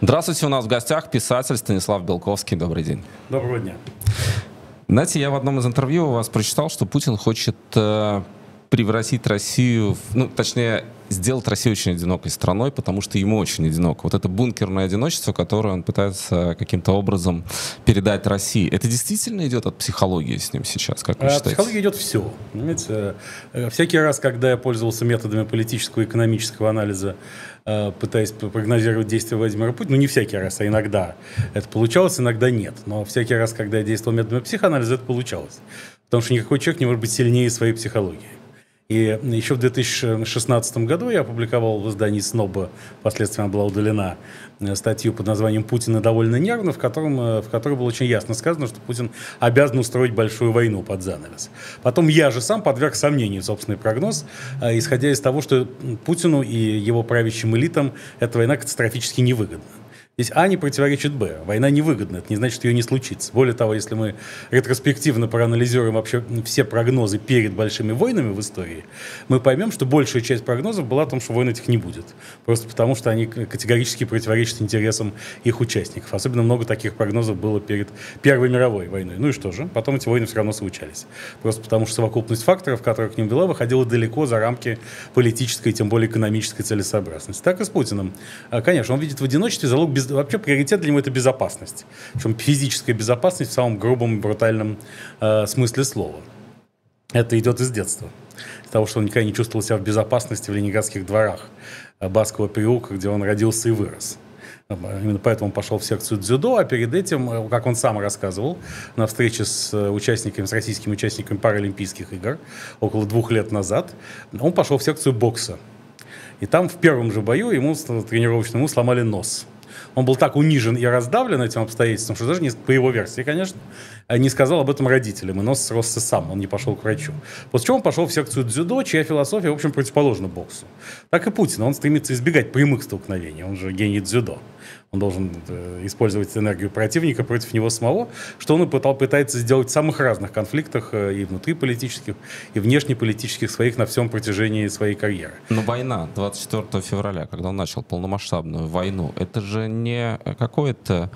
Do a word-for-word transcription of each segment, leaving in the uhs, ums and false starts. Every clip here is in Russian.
Здравствуйте, у нас в гостях писатель Станислав Белковский. Добрый день. Доброго дня. Знаете, я в одном из интервью у вас прочитал, что Путин хочет э, превратить Россию, в, ну, точнее, сделать Россию очень одинокой страной, потому что ему очень одиноко. Вот это бункерное одиночество, которое он пытается каким-то образом передать России. Это действительно идет от психологии с ним сейчас, как вы От считаете? психологии идет все. Понимаете? Всякий раз, когда я пользовался методами политического и экономического анализа, пытаясь прогнозировать действия Владимира Путина, ну не всякий раз, а иногда это получалось, иногда нет. Но всякий раз, когда я действовал методами психоанализа, это получалось. Потому что никакой человек не может быть сильнее своей психологии. И еще в две тысячи шестнадцатом году я опубликовал в издании «Сноба», впоследствии она была удалена, статью под названием «Путин довольно нервно», в, котором, в которой было очень ясно сказано, что Путин обязан устроить большую войну под занавес. Потом я же сам подверг сомнению собственный прогноз, исходя из того, что Путину и его правящим элитам эта война катастрофически невыгодна. Здесь А не противоречит Б. Война невыгодна, это не значит, что ее не случится. Более того, если мы ретроспективно проанализируем вообще все прогнозы перед большими войнами в истории, мы поймем, что большая часть прогнозов была о том, что войн этих не будет. Просто потому, что они категорически противоречат интересам их участников. Особенно много таких прогнозов было перед Первой мировой войной. Ну и что же? Потом эти войны все равно случались. Просто потому, что совокупность факторов, которая к ним вела, выходила далеко за рамки политической, тем более экономической целесообразности. Так и с Путиным. Конечно, он видит в одиночестве залог без Вообще приоритет для него — это безопасность. Причем физическая безопасность в самом грубом и брутальном э, смысле слова. Это идет из детства. Из того, что он никогда не чувствовал себя в безопасности в ленинградских дворах Баскова переулка, где он родился и вырос. Именно поэтому он пошел в секцию дзюдо, а перед этим, как он сам рассказывал, на встрече с участниками, с российскими участниками Паралимпийских игр около двух лет назад, он пошел в секцию бокса. И там в первом же бою ему, тренировочному, ему сломали нос. Он был так унижен и раздавлен этим обстоятельством, что даже, не, по его версии, конечно, не сказал об этом родителям, и нос сросся сам, он не пошел к врачу. После чего он пошел в секцию дзюдо, чья философия, в общем, противоположна боксу. Так и Путин, он стремится избегать прямых столкновений, он же гений дзюдо. Он должен э, использовать энергию противника против него самого, что он и пытал, пытается сделать в самых разных конфликтах, э, и внутриполитических, и внешнеполитических своих, на всем протяжении своей карьеры. Но война двадцать четвёртого февраля, когда он начал полномасштабную войну, это же не какое-то...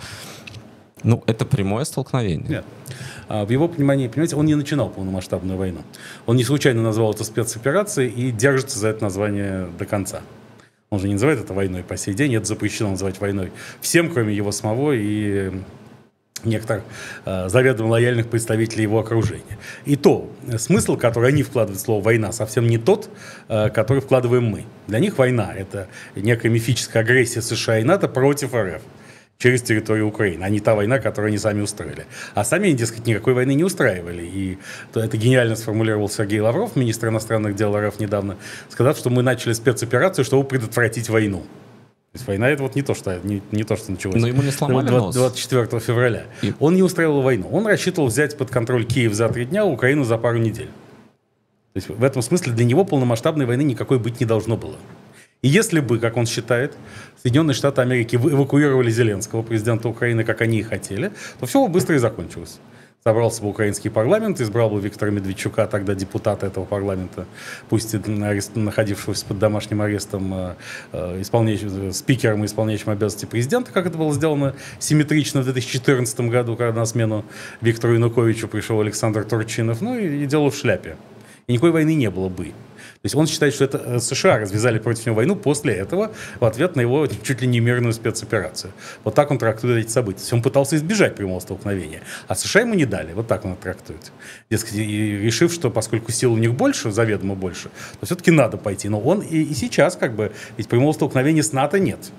Ну, это прямое столкновение. Нет. А в его понимании, понимаете, он не начинал полномасштабную войну. Он не случайно назвал это спецоперацией и держится за это название до конца. Он же не называет это войной по сей день, это запрещено называть войной всем, кроме его самого и некоторых э, заведомо лояльных представителей его окружения. И то, смысл, который они вкладывают в слово «война», совсем не тот, э, который вкладываем мы. Для них война — это некая мифическая агрессия США и НАТО против РФ через территорию Украины, а не та война, которую они сами устроили. А сами они, дескать, никакой войны не устраивали. И это гениально сформулировал Сергей Лавров, министр иностранных дел РФ, недавно, сказав, что мы начали спецоперацию, чтобы предотвратить войну. То есть война — это вот не то, что, не, не то, что началось. Но ему не сломали нос. двадцать четвёртого февраля. И... Он не устраивал войну. Он рассчитывал взять под контроль Киев за три дня, а Украину за пару недель. То есть в этом смысле для него полномасштабной войны никакой быть не должно было. И если бы, как он считает, Соединенные Штаты Америки эвакуировали Зеленского, президента Украины, как они и хотели, то все быстро и закончилось. Собрался бы украинский парламент, избрал бы Виктора Медведчука, тогда депутата этого парламента, пусть и находившегося под домашним арестом, исполняющим, спикером и исполняющим обязанности президента, как это было сделано симметрично в две тысячи четырнадцатом году, когда на смену Виктору Януковичу пришел Александр Турчинов, ну и, и дело в шляпе. И никакой войны не было бы. То есть он считает, что это США развязали против него войну после этого в ответ на его чуть ли не мирную спецоперацию. Вот так он трактует эти события. То есть он пытался избежать прямого столкновения, а США ему не дали. Вот так он это трактует. Дескать, и решив, что поскольку сил у них больше, заведомо больше, то все-таки надо пойти. Но он и, и сейчас как бы, ведь прямого столкновения с НАТО нет.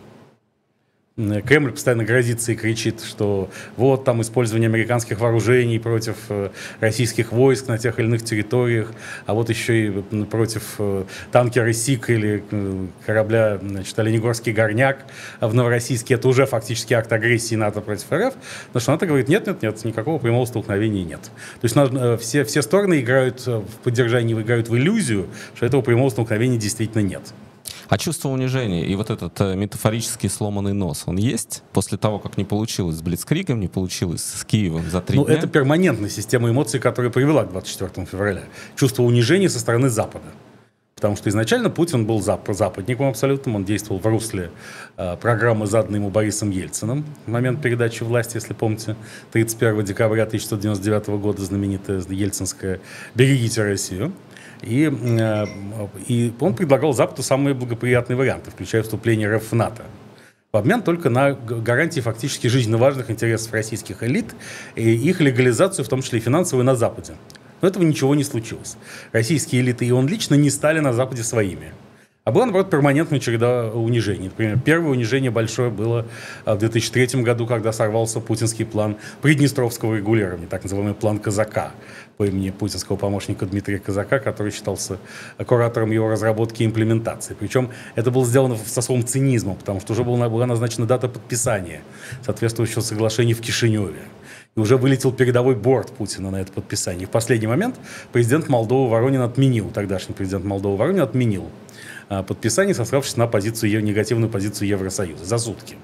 Кремль постоянно грозится и кричит, что вот там использование американских вооружений против российских войск на тех или иных территориях, а вот еще и против танкера «Сик» или корабля, значит, «Оленегорский горняк» в Новороссийске. Это уже фактически акт агрессии НАТО против РФ. Но что НАТО говорит, нет-нет-нет, никакого прямого столкновения нет. То есть надо, все, все стороны играют в поддержании, играют в иллюзию, что этого прямого столкновения действительно нет. А чувство унижения и вот этот э, метафорический сломанный нос, он есть после того, как не получилось с Блицкригом, не получилось с Киевом за три ну, дня? Это перманентная система эмоций, которая привела к двадцать четвёртому февраля. Чувство унижения со стороны Запада. Потому что изначально Путин был зап- западником абсолютным, он действовал в русле э, программы, заданной ему Борисом Ельциным в момент передачи власти, если помните, тридцать первого декабря тысяча девятьсот девяносто девятого года, знаменитая ельцинская «Берегите Россию». И, э, и он предлагал Западу самые благоприятные варианты, включая вступление РФ в НАТО, в обмен только на гарантии фактически жизненно важных интересов российских элит и их легализацию, в том числе и финансовую, на Западе. Но этого ничего не случилось. Российские элиты и он лично не стали на Западе своими. А была, наоборот, перманентная череда унижений. Например, первое унижение большое было в две тысячи третьем году, когда сорвался путинский план приднестровского регулирования, так называемый план Казака, по имени путинского помощника Дмитрия Казака, который считался куратором его разработки и имплементации. Причем это было сделано с особым цинизмом, потому что уже была, была назначена дата подписания соответствующего соглашения в Кишиневе. И уже вылетел передовой борт Путина на это подписание. И в последний момент президент Молдовы Воронин отменил, тогдашний президент Молдовы Воронин отменил подписание, сославшись на позицию, негативную позицию Евросоюза за сутки.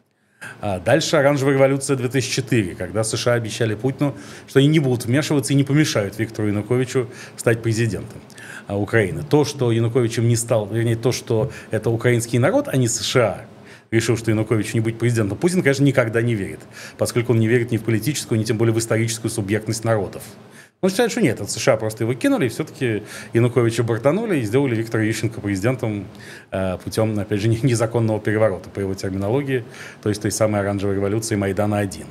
А дальше оранжевая революция две тысячи четвёртого, когда США обещали Путину, что они не будут вмешиваться и не помешают Виктору Януковичу стать президентом Украины. То, что Януковичем не стал, вернее, то, что это украинский народ, а не США, решил, что Януковичу не быть президентом, Путин, конечно, никогда не верит, поскольку он не верит ни в политическую, ни тем более в историческую субъектность народов. Он считает, что нет, от США просто его кинули, и все-таки Януковича бортанули и сделали Виктора Ющенко президентом э, путем, опять же, незаконного переворота, по его терминологии, то есть той самой оранжевой революции Майдана один.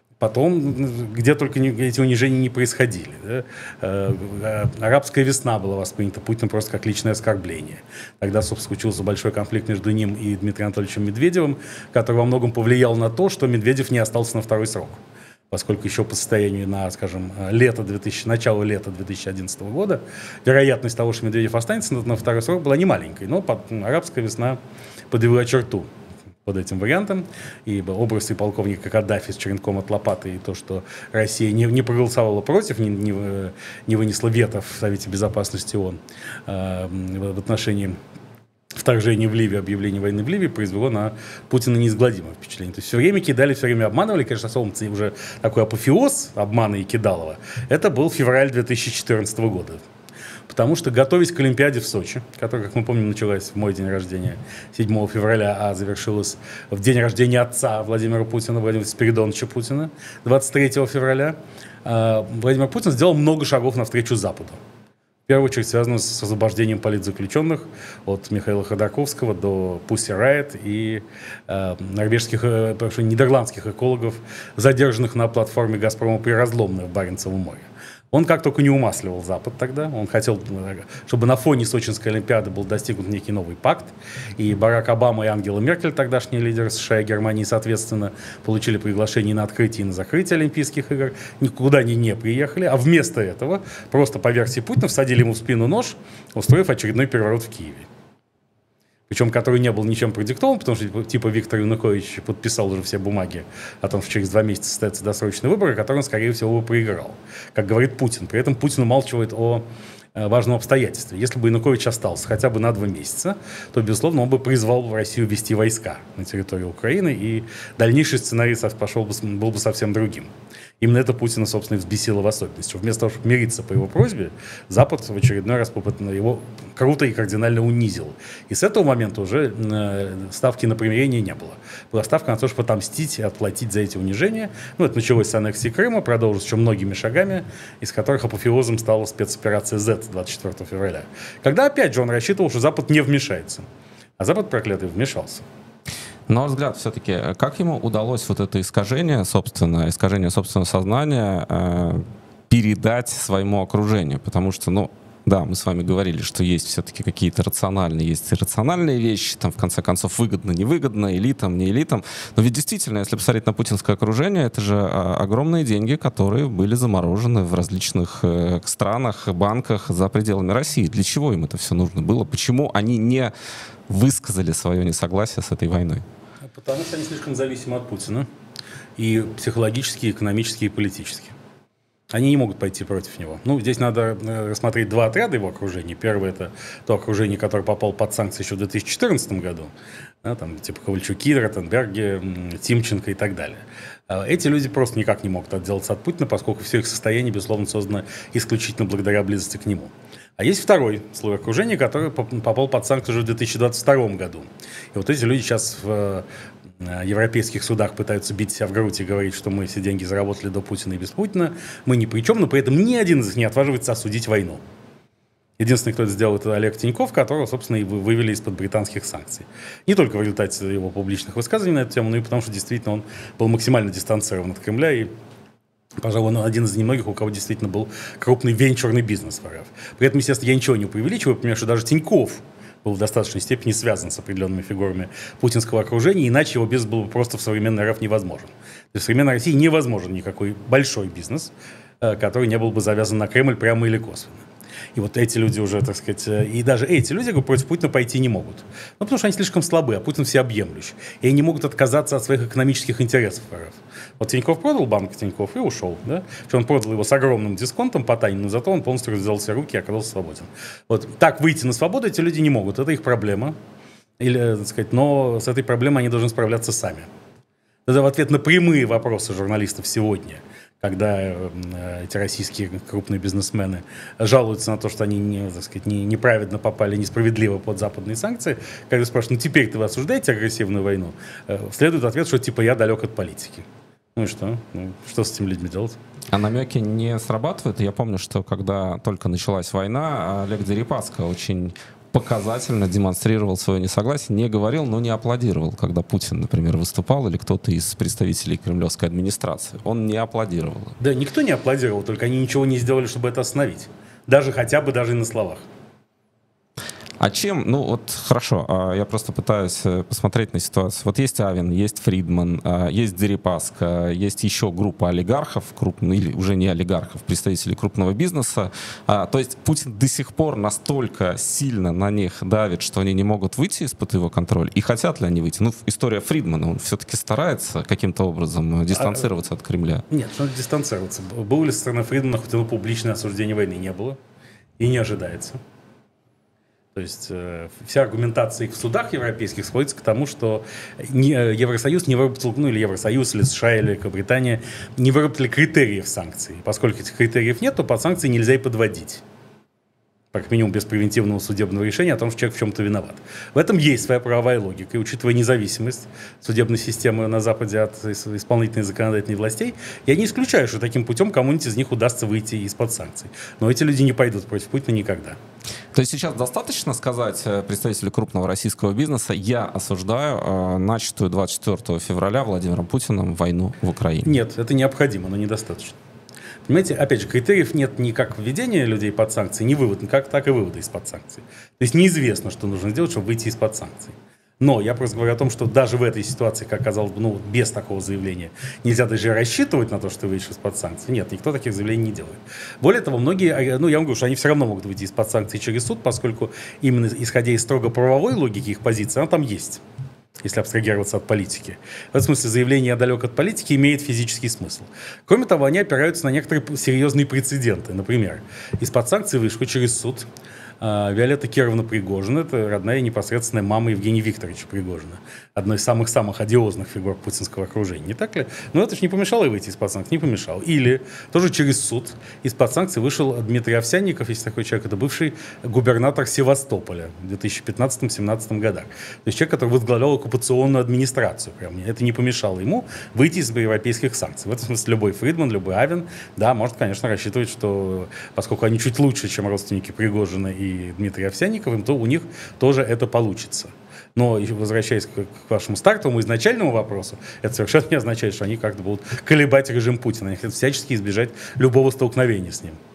Потом, где только не, эти унижения не происходили. Да? Э, э, арабская весна была воспринята Путиным просто как личное оскорбление. Тогда, собственно, случился большой конфликт между ним и Дмитрием Анатольевичем Медведевым, который во многом повлиял на то, что Медведев не остался на второй срок. Поскольку еще по состоянию на, скажем, лето две тысячи, начало лета две тысячи одиннадцатого года вероятность того, что Медведев останется на, на второй срок, была немаленькой. Но под, арабская весна подвела черту под этим вариантом. И образ и полковника Каддафи с черенком от лопаты, и то, что Россия не, не проголосовала против, не, не, не вынесла вето в Совете Безопасности ООН э, в отношении вторжение в Ливию, объявление войны в Ливии произвело на Путина неизгладимое впечатление. То есть все время кидали, все время обманывали. Конечно, особым уже такой апофеоз обмана и кидалова. Это был февраль две тысячи четырнадцатого года. Потому что, готовясь к Олимпиаде в Сочи, которая, как мы помним, началась в мой день рождения седьмого февраля, а завершилась в день рождения отца Владимира Путина, Владимира Спиридоновича Путина, двадцать третьего февраля, Владимир Путин сделал много шагов навстречу Западу. В первую очередь связано с освобождением политзаключенных от Михаила Ходорковского до Pussy Riot и э, норвежских, э, прошу, нидерландских экологов, задержанных на платформе «Газпрома» при Разломной в Баренцевом море. Он как только не умасливал Запад тогда. Он хотел, чтобы на фоне Сочинской Олимпиады был достигнут некий новый пакт. И Барак Обама и Ангела Меркель, тогдашние лидеры США и Германии, соответственно, получили приглашение на открытие и на закрытие Олимпийских игр. Никуда они не приехали. А вместо этого, просто по версии Путина, всадили ему в спину нож, устроив очередной переворот в Киеве. Причем который не был ничем продиктован, потому что типа Виктор Янукович подписал уже все бумаги о том, что через два месяца состоятся досрочные выборы, которые он, скорее всего, бы проиграл, как говорит Путин. При этом Путин умалчивает о важном обстоятельстве. Если бы Янукович остался хотя бы на два месяца, то, безусловно, он бы призвал в Россию ввести войска на территорию Украины, и дальнейший сценарий пошел бы, был бы совсем другим. Именно это Путина, собственно, и взбесило в особенности. Вместо того, чтобы мириться по его просьбе, Запад в очередной раз попытно его круто и кардинально унизил. И с этого момента уже э, ставки на примирение не было. Была ставка на то, чтобы отомстить и отплатить за эти унижения. Ну, это началось с аннексии Крыма, продолжилось еще многими шагами, из которых апофеозом стала спецоперация Z двадцать четвёртого февраля. Когда, опять же, он рассчитывал, что Запад не вмешается. А Запад, проклятый, вмешался. На ваш взгляд, все-таки, как ему удалось вот это искажение, собственно, искажение собственного сознания э, передать своему окружению? Потому что, ну, да, мы с вами говорили, что есть все-таки какие-то рациональные, есть иррациональные вещи, там, в конце концов, выгодно, невыгодно, элитам, не элитам. Но ведь действительно, если посмотреть на путинское окружение, это же а, огромные деньги, которые были заморожены в различных э, странах, банках за пределами России. Для чего им это все нужно было? Почему они не высказали свое несогласие с этой войной? Потому что они слишком зависимы от Путина. И психологически, и экономически, и политически. Они не могут пойти против него. Ну, здесь надо рассмотреть два отряда его окружения. Первое — это то окружение, которое попало под санкции еще в две тысячи четырнадцатом году. Да, там, типа Ковальчуки, Ротенберги, Тимченко и так далее. Эти люди просто никак не могут отделаться от Путина, поскольку все их состояние, безусловно, создано исключительно благодаря близости к нему. А есть второй слой окружения, который попал под санкции уже в две тысячи двадцать втором году. И вот эти люди сейчас в европейских судах пытаются бить себя в грудь и говорить, что мы все деньги заработали до Путина и без Путина. Мы ни при чем, но при этом ни один из них не отваживается осудить войну. Единственный, кто это сделал, это Олег Тиньков, которого, собственно, и вывели из-под британских санкций. Не только в результате его публичных высказываний на эту тему, но и потому, что действительно он был максимально дистанцирован от Кремля и, пожалуй, он один из немногих, у кого действительно был крупный венчурный бизнес в РФ. При этом, естественно, я ничего не преувеличиваю, понимаю, что даже Тиньков был в достаточной степени связан с определенными фигурами путинского окружения, иначе его бизнес был бы просто в современной РФ невозможен. То есть в современной России невозможен никакой большой бизнес, который не был бы завязан на Кремль прямо или косвенно. И вот эти люди уже, так сказать, и даже эти люди против Путина пойти не могут. Ну, потому что они слишком слабы, а Путин всеобъемлющий. И они не могут отказаться от своих экономических интересов в РФ. Вот Тиньков продал банк Тиньков и ушел. Да? Он продал его с огромным дисконтом по тайне, но зато он полностью развязал все руки и оказался свободен. Вот так выйти на свободу эти люди не могут. Это их проблема. Или, так сказать, но с этой проблемой они должны справляться сами. Это в ответ на прямые вопросы журналистов сегодня, когда э, эти российские крупные бизнесмены жалуются на то, что они не, так сказать, не, неправедно попали, несправедливо под западные санкции, когда спрашивают, ну теперь-то вы осуждаете агрессивную войну, э, следует ответ, что типа я далек от политики. Ну и что? Ну, что с этими людьми делать? А намеки не срабатывают? Я помню, что когда только началась война, Олег Дерипаска очень показательно демонстрировал свое несогласие, не говорил, но не аплодировал, когда Путин, например, выступал, или кто-то из представителей кремлевской администрации. Он не аплодировал. Да, никто не аплодировал, только они ничего не сделали, чтобы это остановить. Даже хотя бы даже и на словах. А чем, ну вот хорошо, я просто пытаюсь посмотреть на ситуацию. Вот есть Авен, есть Фридман, есть Дерипаска, есть еще группа олигархов, крупных, или уже не олигархов, представителей крупного бизнеса. То есть Путин до сих пор настолько сильно на них давит, что они не могут выйти из-под его контроля. И хотят ли они выйти? Ну, история Фридмана, он все-таки старается каким-то образом дистанцироваться а, от Кремля. Нет, он дистанцироваться. Было ли со стороны Фридмана хоть одно публичное осуждение войны? Не было. И не ожидается. То есть э, вся аргументация их в судах европейских сводится к тому, что не, Евросоюз не выработал, ну или Евросоюз, или США, или Великобритания не выработали критериев санкций. Поскольку этих критериев нет, то под санкции нельзя и подводить. Как минимум без превентивного судебного решения о том, что человек в чем-то виноват. В этом есть своя правовая логика. И учитывая независимость судебной системы на Западе от исполнительной и законодательной властей, я не исключаю, что таким путем кому-нибудь из них удастся выйти из-под санкций. Но эти люди не пойдут против Путина никогда. То есть сейчас достаточно сказать представителю крупного российского бизнеса: я осуждаю э, начатую двадцать четвёртого февраля Владимиром Путиным войну в Украине? Нет, это необходимо, но недостаточно. Понимаете, опять же, критериев нет ни как введения людей под санкции, ни вывод, как, так и вывода из-под санкций. То есть неизвестно, что нужно сделать, чтобы выйти из-под санкций. Но я просто говорю о том, что даже в этой ситуации, как казалось бы, ну, без такого заявления, нельзя даже рассчитывать на то, что ты выйдешь из-под санкций. Нет, никто таких заявлений не делает. Более того, многие, ну, я вам говорю, что они все равно могут выйти из-под санкций через суд, поскольку именно исходя из строго правовой логики их позиции, она там есть, если абстрагироваться от политики. В этом смысле заявление «далек от политики» имеет физический смысл. Кроме того, они опираются на некоторые серьезные прецеденты. Например, из-под санкций вышла через суд Виолетта Кировна Пригожина, это родная и непосредственная мама Евгения Викторовича Пригожина, одной из самых-самых одиозных фигур путинского окружения, не так ли? Но это же не помешало ей выйти из-под санкций, не помешало. Или тоже через суд из-под санкций вышел Дмитрий Овсянников, если такой человек, это бывший губернатор Севастополя в две тысячи пятнадцатом-семнадцатом годах. То есть человек, который возглавлял оккупационную администрацию. Прям. Это не помешало ему выйти из европейских санкций. В этом смысле любой Фридман, любой Авен, да, может, конечно, рассчитывать, что поскольку они чуть лучше, чем родственники Пригожина и Дмитрия Овсянникова, то у них тоже это получится. Но, возвращаясь к, к вашему стартовому изначальному вопросу, это совершенно не означает, что они как-то будут колебать режим Путина. Они хотят всячески избежать любого столкновения с ним.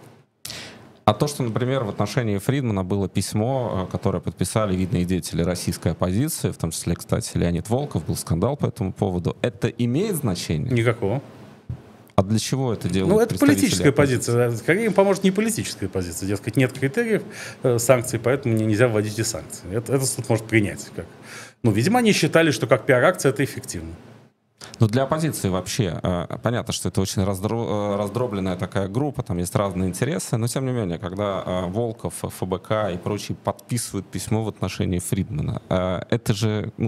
А то, что, например, в отношении Фридмана было письмо, которое подписали видные деятели российской оппозиции, в том числе, кстати, Леонид Волков, был скандал по этому поводу, это имеет значение? Никакого. А для чего это делают? Ну, это политическая позиция. Скорее им поможет не политическая позиция. Дескать, нет критериев э, санкций, поэтому мне нельзя вводить и санкции. Это, это суд может принять. Как. Ну, видимо, они считали, что как пиар-акция это эффективно. Ну, для оппозиции вообще э, понятно, что это очень раздро, раздробленная такая группа, там есть разные интересы, но тем не менее, когда э, Волков, ФБК и прочие подписывают письмо в отношении Фридмана, э, это же... Ну,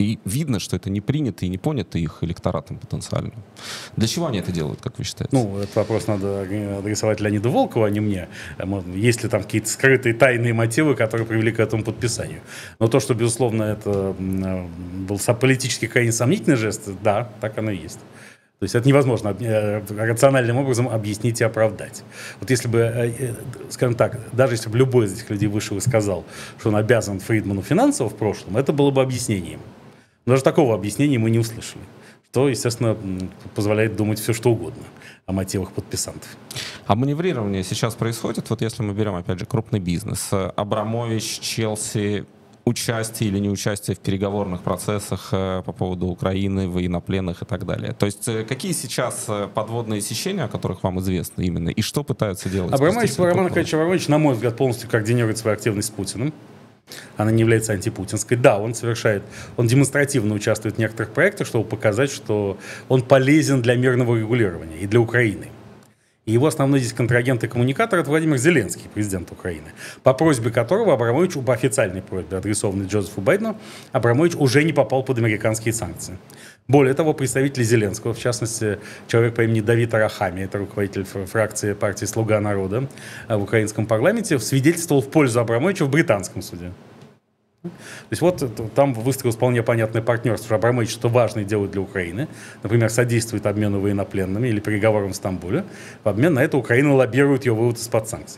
И видно, что это не принято и не понято их электоратом потенциальным. Для чего они это делают, как вы считаете? Ну, этот вопрос надо адресовать Леониду Волкову, а не мне. Есть ли там какие-то скрытые тайные мотивы, которые привели к этому подписанию? Но то, что, безусловно, это был политически крайне сомнительный жест, да, так оно и есть. То есть это невозможно рациональным образом объяснить и оправдать. Вот если бы, скажем так, даже если бы любой из этих людей вышел и сказал, что он обязан Фридману финансово в прошлом, это было бы объяснением. Но даже такого объяснения мы не услышали. Что, естественно, позволяет думать все, что угодно о мотивах подписантов. А маневрирование сейчас происходит, вот если мы берем, опять же, крупный бизнес. Абрамович, Челси, участие или неучастие в переговорных процессах по поводу Украины, военнопленных и так далее. То есть какие сейчас подводные сечения, о которых вам известно именно, и что пытаются делать? Абрамович, Роман Аркадьевич Абрамович, на мой взгляд, полностью координирует свою активность с Путиным. Она не является антипутинской. Да, он совершает, он демонстративно участвует в некоторых проектах, чтобы показать, что он полезен для мирного регулирования и для Украины. И его основной здесь контрагент и коммуникатор — это Владимир Зеленский, президент Украины, по просьбе которого Абрамович, по официальной просьбе, адресованной Джозефу Байдену, Абрамович уже не попал под американские санкции. Более того, представители Зеленского, в частности, человек по имени Давид Арахамия, это руководитель фракции партии «Слуга народа» в украинском парламенте, свидетельствовал в пользу Абрамовича в британском суде. То есть вот там выстроилось вполне понятное партнерство, что Абрамович что важное делает для Украины. Например, содействует обмену военнопленными или переговорам в Стамбуле. В обмен на это Украина лоббирует ее вывод из-под санкций.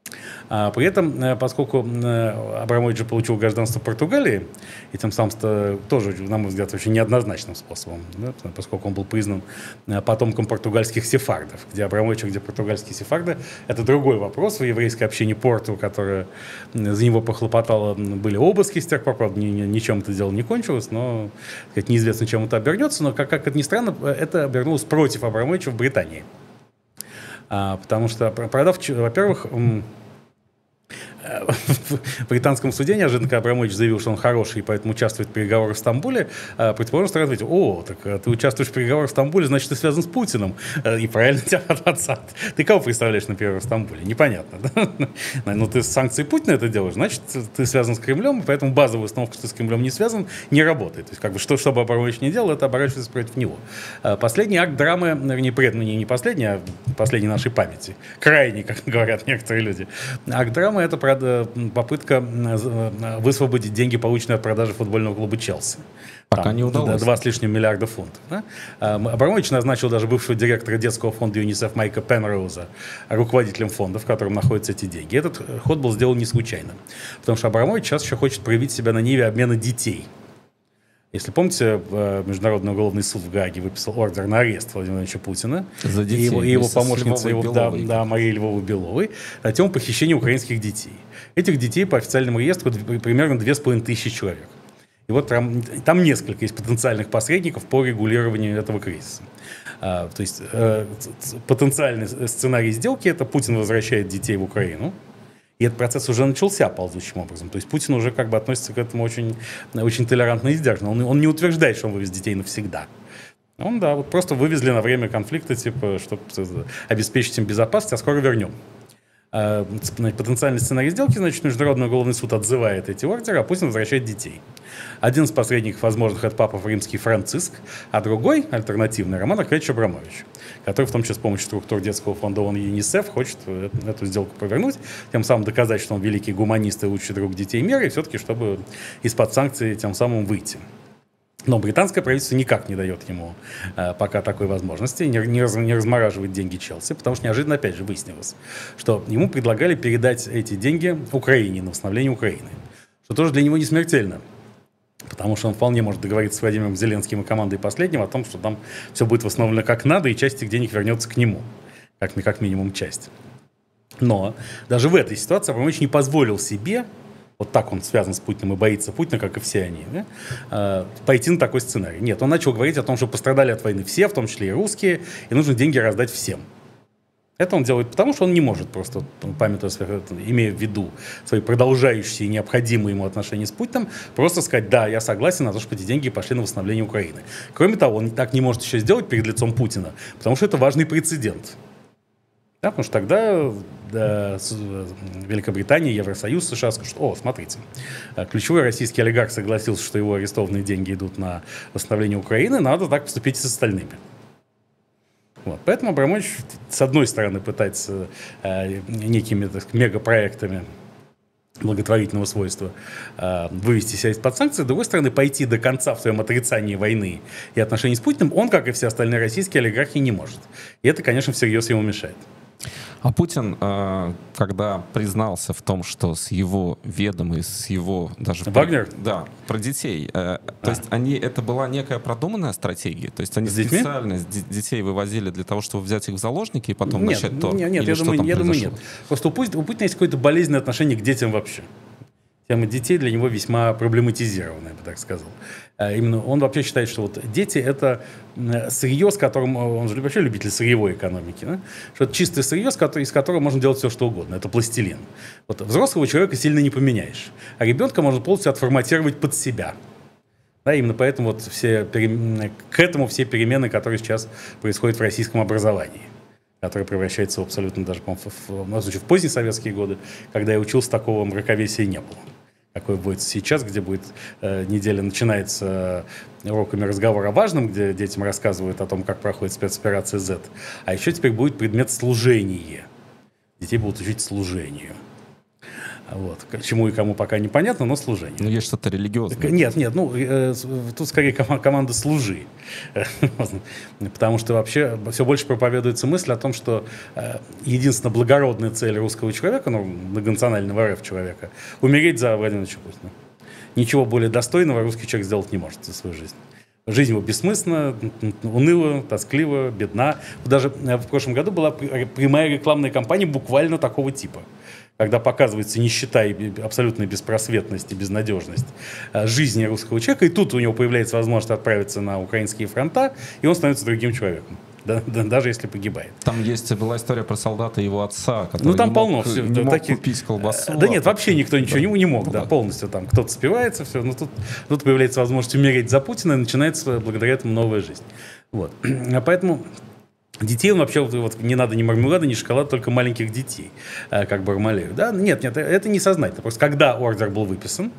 А при этом, поскольку Абрамович же получил гражданство Португалии, и тем самым тоже, на мой взгляд, очень неоднозначным способом, да, поскольку он был признан потомком португальских сефардов, где Абрамович, где португальские сефарды, это другой вопрос. В еврейской общине Порту, которая за него похлопотала, были обыски с тех пор, правда, ничем это дело не кончилось, но сказать, неизвестно, чем это обернется, но, как, как это ни странно, это обернулось против Абрамовича в Британии. А, потому что, продав, во-первых, в британском суде неожиданно, когда Абрамович заявил, что он хороший, и поэтому участвует в переговорах в Стамбуле, предположим, что ответил: о, так ты участвуешь в переговорах в Стамбуле, значит, ты связан с Путиным. И правильно тебя отцат. Ты кого представляешь на переговорах в Стамбуле? Непонятно. Да? Но ты с санкцией Путина это делаешь, значит, ты связан с Кремлем, и поэтому базовая установка, что ты с Кремлем не связан, не работает. То есть, как бы, что, что бы Абрамович не делал, это оборачивается против него. Последний акт драмы, не, ну, не последний, а последний нашей памяти, крайний, как говорят некоторые люди. Акт драмы — это попытка высвободить деньги, полученные от продажи футбольного клуба «Челси». Пока Там, не удалось. Два с лишним миллиарда фунтов. Да? Абрамович назначил даже бывшего директора детского фонда ЮНИСЕФ Майка Пенроуза руководителем фонда, в котором находятся эти деньги. Этот ход был сделан не случайно. Потому что Абрамович сейчас еще хочет проявить себя на ниве обмена детей. Если помните, Международный уголовный суд в Гааге выписал ордер на арест Владимира Владимировича Путина за детей, и его, и его помощницы, его, да, да, Марии Львовой-Беловой, на тему похищения украинских детей. Этих детей по официальному реестру примерно две с половиной тысячи человек. И вот там, там несколько есть потенциальных посредников по регулированию этого кризиса. А, то есть э, потенциальный сценарий сделки — это Путин возвращает детей в Украину. И этот процесс уже начался ползучим образом. То есть Путин уже как бы относится к этому очень, очень толерантно и сдержанно. Он, он не утверждает, что он вывез детей навсегда. Он, да, вот просто вывезли на время конфликта, типа, чтобы обеспечить им безопасность, а скоро вернем. А, потенциальный сценарий сделки, значит, Международный уголовный суд отзывает эти ордеры, а Путин возвращает детей. Один из посредников возможных — это папа римский Франциск, а другой, альтернативный, Роман Аркадьевич Абрамович, который в том числе с помощью структур детского фонда ООН и ЮНИСЕФ хочет эту сделку повернуть, тем самым доказать, что он великий гуманист и лучший друг детей мира, и все-таки, чтобы из-под санкций тем самым выйти. Но британское правительство никак не дает ему э, пока такой возможности, не, не, раз, не размораживает деньги Челси, потому что неожиданно опять же выяснилось, что ему предлагали передать эти деньги Украине, на восстановление Украины, что тоже для него не смертельно. Потому что он вполне может договориться с Владимиром Зеленским и командой последнего о том, что там все будет восстановлено как надо, и часть этих денег вернется к нему. Как, как минимум часть. Но даже в этой ситуации Абрамович не позволил себе, вот так он связан с Путиным и боится Путина, как и все они, да, пойти на такой сценарий. Нет, он начал говорить о том, что пострадали от войны все, в том числе и русские, и нужно деньги раздать всем. Это он делает потому, что он не может просто, памятуя, имея в виду свои продолжающие и необходимые ему отношения с Путиным, просто сказать: да, я согласен на то, чтобы эти деньги пошли на восстановление Украины. Кроме того, он так не может еще сделать перед лицом Путина, потому что это важный прецедент. Да, потому что тогда да, Великобритания, Евросоюз, США скажут, о, смотрите, ключевой российский олигарх согласился, что его арестованные деньги идут на восстановление Украины, надо так поступить и с остальными. Вот. Поэтому Абрамович, с одной стороны, пытается э, некими, так сказать, мегапроектами благотворительного свойства э, вывести себя из-под санкций, с другой стороны, пойти до конца в своем отрицании войны и отношений с Путиным он, как и все остальные российские олигархи, не может. И это, конечно, всерьез ему мешает. А Путин, когда признался в том, что с его ведомой, с его даже... Вагнер? Да, про детей. То а. есть они, это была некая продуманная стратегия? То есть они с специально детей вывозили для того, чтобы взять их в заложники и потом нет, начать торг? Нет, нет, Или я, думаю, я думаю, нет. Просто у Путина, у Путина есть какое-то болезненное отношение к детям вообще. Тема детей для него весьма проблематизированная, я бы так сказал. Именно он вообще считает, что вот дети — это сырье, с которым... Он же вообще любитель сырьевой экономики. Да? Что это чистое сырье, из которого можно делать все, что угодно. Это пластилин. Вот взрослого человека сильно не поменяешь. А ребенка можно полностью отформатировать под себя. Да, именно поэтому вот все перем... к этому все перемены, которые сейчас происходят в российском образовании, который превращается в абсолютно даже, по-моему, в, в, в поздние советские годы, когда я учился, такого мракобесия не было. Какой будет сейчас, где будет э, неделя начинается э, уроками разговора о важном, где детям рассказывают о том, как проходит спецоперация Z. А еще теперь будет предмет служение. Детей будут учить служению. Вот. Чему и кому пока непонятно, но служение. Ну, есть что-то религиозное. Нет, нет, ну, э, тут скорее ком- команда «служи». Потому что вообще все больше проповедуется мысль о том, что э, единственная благородная цель русского человека, ну, многонационального РФ человека, умереть за Владимира Ильича Путина. Ничего более достойного русский человек сделать не может за свою жизнь. Жизнь его бессмысленна, уныла, тосклива, бедна. Даже в прошлом году была прямая рекламная кампания буквально такого типа, когда показывается нищета и абсолютная беспросветность и безнадежность жизни русского человека, и тут у него появляется возможность отправиться на украинские фронта, и он становится другим человеком. Да, да, даже если погибает. Там есть, была история про солдата и его отца, который ну, там не полно, мог, все, не мог таких... купить колбасу. Да нет, вообще никто ничего да. не, не мог, ну, да, да, полностью там кто-то спивается, все, но тут, тут появляется возможность умереть за Путина, и начинается благодаря этому новая жизнь. Вот. А поэтому детей он вообще, вот, не надо ни мармелада, ни шоколада, только маленьких детей, как Бармалеев. Да? Нет, нет, это не сознательно. Просто когда ордер был выписан,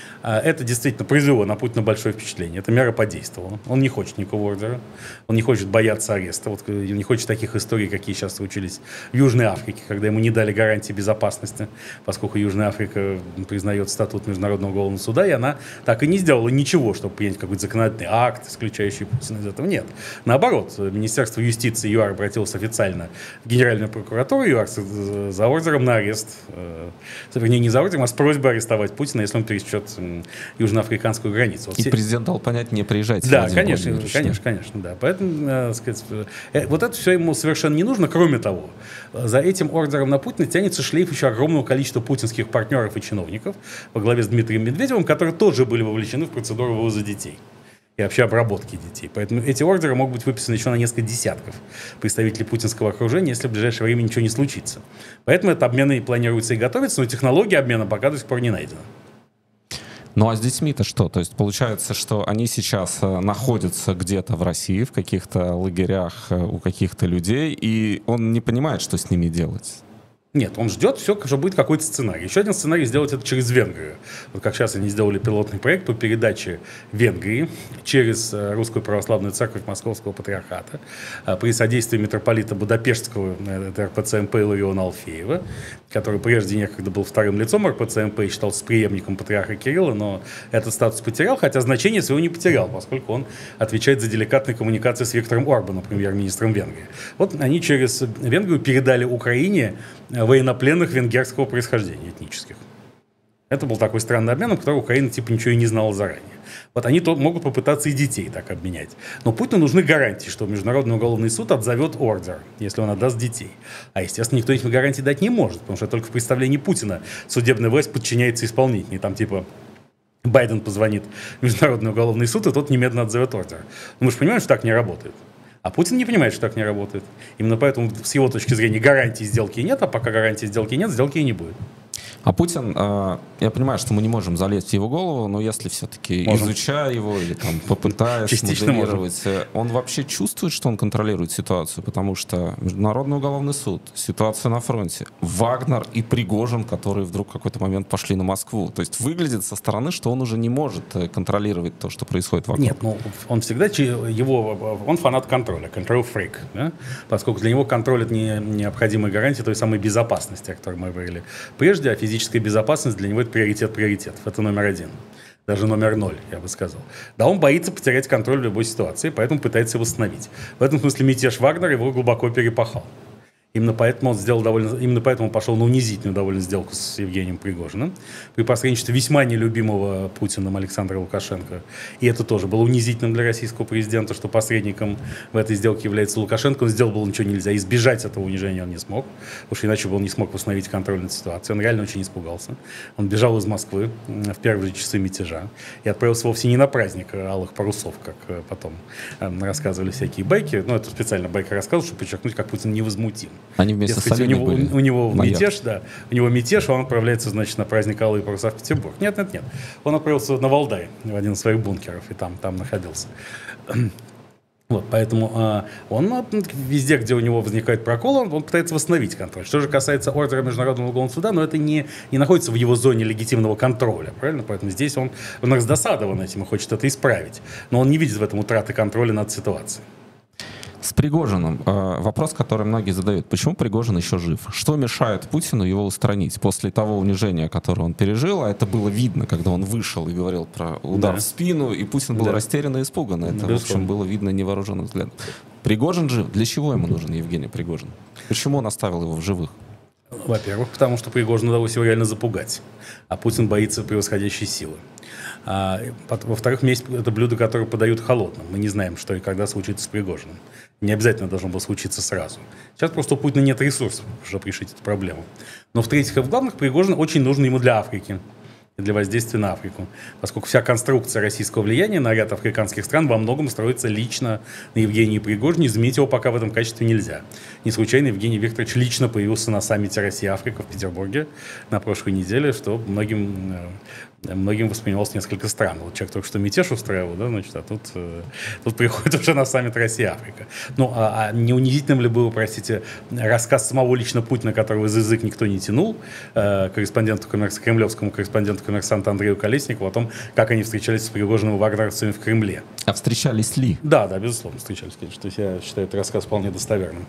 это действительно произвело на Путина большое впечатление. Эта мера подействовала. Он не хочет никакого ордера. Он не хочет бояться ареста. Вот, не хочет таких историй, какие сейчас случились в Южной Африке, когда ему не дали гарантии безопасности, поскольку Южная Африка признает статут Международного уголовного суда, и она так и не сделала ничего, чтобы принять какой-то законодательный акт, исключающий Путина из этого. Нет. Наоборот, Министерство юстиции ЮАР обратилось официально в Генеральную прокуратуру ЮАР за ордером на арест. Вернее, не за ордером, а с просьбой арестовать Путина, если он пересечет южноафриканскую границу. Вот и все... президент дал понять, не приезжайте. Да, конечно, конечно, конечно, да. Поэтому, э, сказать, э, вот это все ему совершенно не нужно. Кроме того, за этим ордером на Путина тянется шлейф еще огромного количества путинских партнеров и чиновников во главе с Дмитрием Медведевым, которые тоже были вовлечены в процедуру вывоза детей и вообще обработки детей. Поэтому эти ордеры могут быть выписаны еще на несколько десятков представителей путинского окружения, если в ближайшее время ничего не случится. Поэтому это обмены планируется и готовится, но технология обмена пока до сих пор не найдена. Ну а с детьми-то что? То есть получается, что они сейчас находятся где-то в России, в каких-то лагерях у каких-то людей, и он не понимает, что с ними делать. Нет, он ждет все, что будет какой-то сценарий. Еще один сценарий — сделать это через Венгрию. Вот как сейчас они сделали пилотный проект по передаче Венгрии через Русскую Православную Церковь Московского Патриархата при содействии митрополита Будапештского эр пэ цэ эм пэ Илариона Алфеева, который прежде некогда был вторым лицом эр пэ цэ эм пэ и считался преемником патриарха Кирилла, но этот статус потерял, хотя значение своего не потерял, поскольку он отвечает за деликатные коммуникации с Виктором Орбаном, премьер-министром Венгрии. Вот они через Венгрию передали Украине военнопленных венгерского происхождения, этнических. Это был такой странный обмен, о котором Украина типа ничего и не знала заранее. Вот они то могут попытаться и детей так обменять. Но Путину нужны гарантии, что Международный уголовный суд отзовет ордер, если он отдаст детей. А, естественно, никто этим гарантий дать не может, потому что только в представлении Путина судебная власть подчиняется исполнительной. Там типа Байден позвонит в Международный уголовный суд, и тот немедленно отзовет ордер. Но мы же понимаем, что так не работает. А Путин не понимает, что так не работает. Именно поэтому с его точки зрения гарантии сделки нет, а пока гарантии сделки нет, сделки и не будет. А Путин, э, я понимаю, что мы не можем залезть в его голову, но если все-таки изучая его или там попытаясь моделировать, он вообще чувствует, что он контролирует ситуацию, потому что Международный уголовный суд, ситуация на фронте, Вагнер и Пригожин, которые вдруг в какой-то момент пошли на Москву. То есть выглядит со стороны, что он уже не может контролировать то, что происходит вокруг. Нет, ну он всегда, его, он фанат контроля, control freak, да? Поскольку для него контроль — это не необходимая гарантия той самой безопасности, о которой мы говорили прежде, а физическая безопасность для него — это приоритет приоритетов, это номер один. Даже номер ноль, я бы сказал. Да, он боится потерять контроль в любой ситуации, поэтому пытается его восстановить. В этом смысле мятеж Вагнера его глубоко перепахал. Именно поэтому он сделал довольно, именно поэтому он пошел на унизительную довольно сделку с Евгением Пригожиным при посредничестве весьма нелюбимого Путиным Александра Лукашенко. И это тоже было унизительным для российского президента, что посредником в этой сделке является Лукашенко. Он сделал было ничего нельзя. Избежать этого унижения он не смог, потому что иначе бы он не смог восстановить контроль над ситуацией. Он реально очень испугался. Он бежал из Москвы в первые часы мятежа и отправился вовсе не на праздник алых парусов, как потом рассказывали всякие байки. Ну, это специально байка рассказывал, чтобы подчеркнуть, как Путин невозмутим. Они вместе с Олегом у него, были. У него Майор. мятеж, да. У него мятеж, он отправляется, значит, на праздник Алые паруса в Петербург. Нет, нет, нет. Он отправился на Валдай, в один из своих бункеров, и там, там находился. Вот, поэтому а, он везде, где у него возникает прокол, он, он пытается восстановить контроль. Что же касается ордера Международного уголовного суда, но это не, не находится в его зоне легитимного контроля, правильно? Поэтому здесь он, он раздосадован этим и хочет это исправить. Но он не видит в этом утраты контроля над ситуацией. С Пригожиным. Вопрос, который многие задают. Почему Пригожин еще жив? Что мешает Путину его устранить после того унижения, которое он пережил? А это было видно, когда он вышел и говорил про удар да. в спину, и Путин был да. растерян и испуган. Это, Безусловно. в общем, было видно невооруженным взглядом. Пригожин жив. Для чего ему нужен Евгений Пригожин? Почему он оставил его в живых? Во-первых, потому что Пригожину удалось его реально запугать, а Путин боится превосходящей силы. А, во-вторых, месть — это блюдо, которое подают холодным. Мы не знаем, что и когда случится с Пригожиным. Не обязательно должно было случиться сразу. Сейчас просто у Путина нет ресурсов, чтобы решить эту проблему. Но в-третьих, и в главных, Пригожин очень нужен ему для Африки. Для воздействия на Африку. Поскольку вся конструкция российского влияния на ряд африканских стран во многом строится лично на Евгении Пригожине. Заменить его пока в этом качестве нельзя. Не случайно Евгений Викторович лично появился на саммите Россия-Африка в Петербурге на прошлой неделе, что многим, многим воспринималось несколько странно. Вот человек только что мятеж устраивал, да, значит, а тут, тут приходит уже на саммит Россия-Африка. Ну, а, а не унизительным ли было, простите, рассказ самого лично Путина, которого за язык никто не тянул, э, корреспонденту коммерс... кремлевскому корреспонденту коммерсанта Андрею Колесникову о том, как они встречались с Пригожиным и вагнеровцами в Кремле. А встречались ли? Да, да, безусловно, встречались, конечно. То есть я считаю этот рассказ вполне достоверным.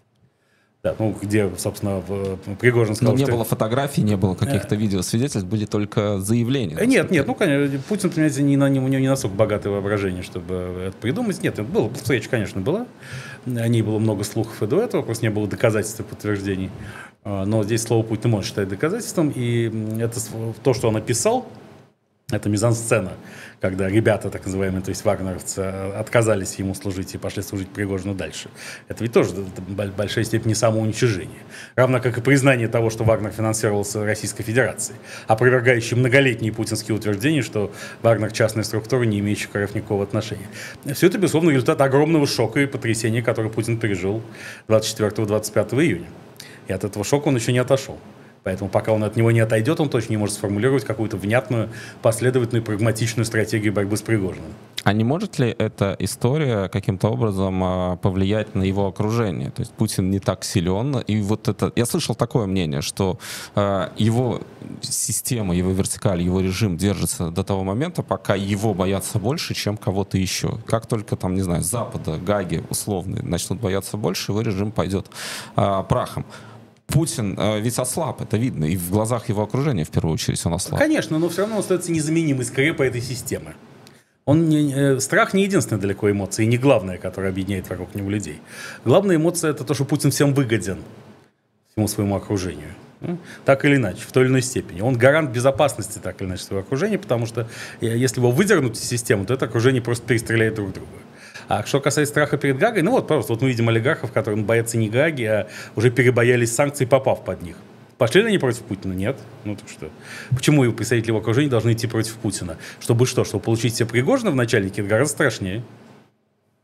Да, ну, где, собственно, Пригожин сказал, Но не что... было фотографий, не было каких-то видеосвидетельств, были только заявления. Нет, нет, ну, конечно, Путин, понимаете, не, у него не настолько богатое воображение, чтобы это придумать. Нет, это было, встреча, конечно, была. О ней было много слухов и до этого, просто не было доказательств и подтверждений. Но здесь слово Путин может считать доказательством. И это то, что он описал, это мизансцена, когда ребята, так называемые, то есть вагнеровцы, отказались ему служить и пошли служить Пригожину дальше. Это ведь тоже в большой степени самоуничижение. Равно как и признание того, что Вагнер финансировался Российской Федерацией, опровергающий многолетние путинские утверждения, что Вагнер — частная структура, не имеющая к РФ никакого отношения. Все это, безусловно, результат огромного шока и потрясения, который Путин пережил двадцать четвёртого — двадцать пятого июня. И от этого шока он еще не отошел. Поэтому пока он от него не отойдет, он точно не может сформулировать какую-то внятную, последовательную, прагматичную стратегию борьбы с Пригожиным. А не может ли эта история каким-то образом повлиять на его окружение? То есть Путин не так силен, и вот это... Я слышал такое мнение, что э, его система, его вертикаль, его режим держится до того момента, пока его боятся больше, чем кого-то еще. Как только там, не знаю, с Запада, Гаги условные начнут бояться больше, его режим пойдет э, прахом. Путин э, ведь ослаб, это видно, и в глазах его окружения, в первую очередь, он ослаб. Конечно, но все равно он остается незаменимой скрепой этой системы. Он не, э, страх не единственная далеко эмоция, и не главная, которая объединяет вокруг него людей. Главная эмоция — это то, что Путин всем выгоден, всему своему окружению. Ну, так или иначе, в той или иной степени. Он гарант безопасности, так или иначе, своего окружения, потому что э, если его выдернуть из системы, то это окружение просто перестреляет друг друга. А что касается страха перед Гаагой, ну вот, пожалуйста, вот мы видим олигархов, которые боятся не Гааги, а уже перебоялись санкций, попав под них. Пошли ли они против Путина? Нет. Ну так что? Почему его представители его окружения должны идти против Путина? Чтобы что? Чтобы получить себе Пригожина в начальнике? Это гораздо страшнее.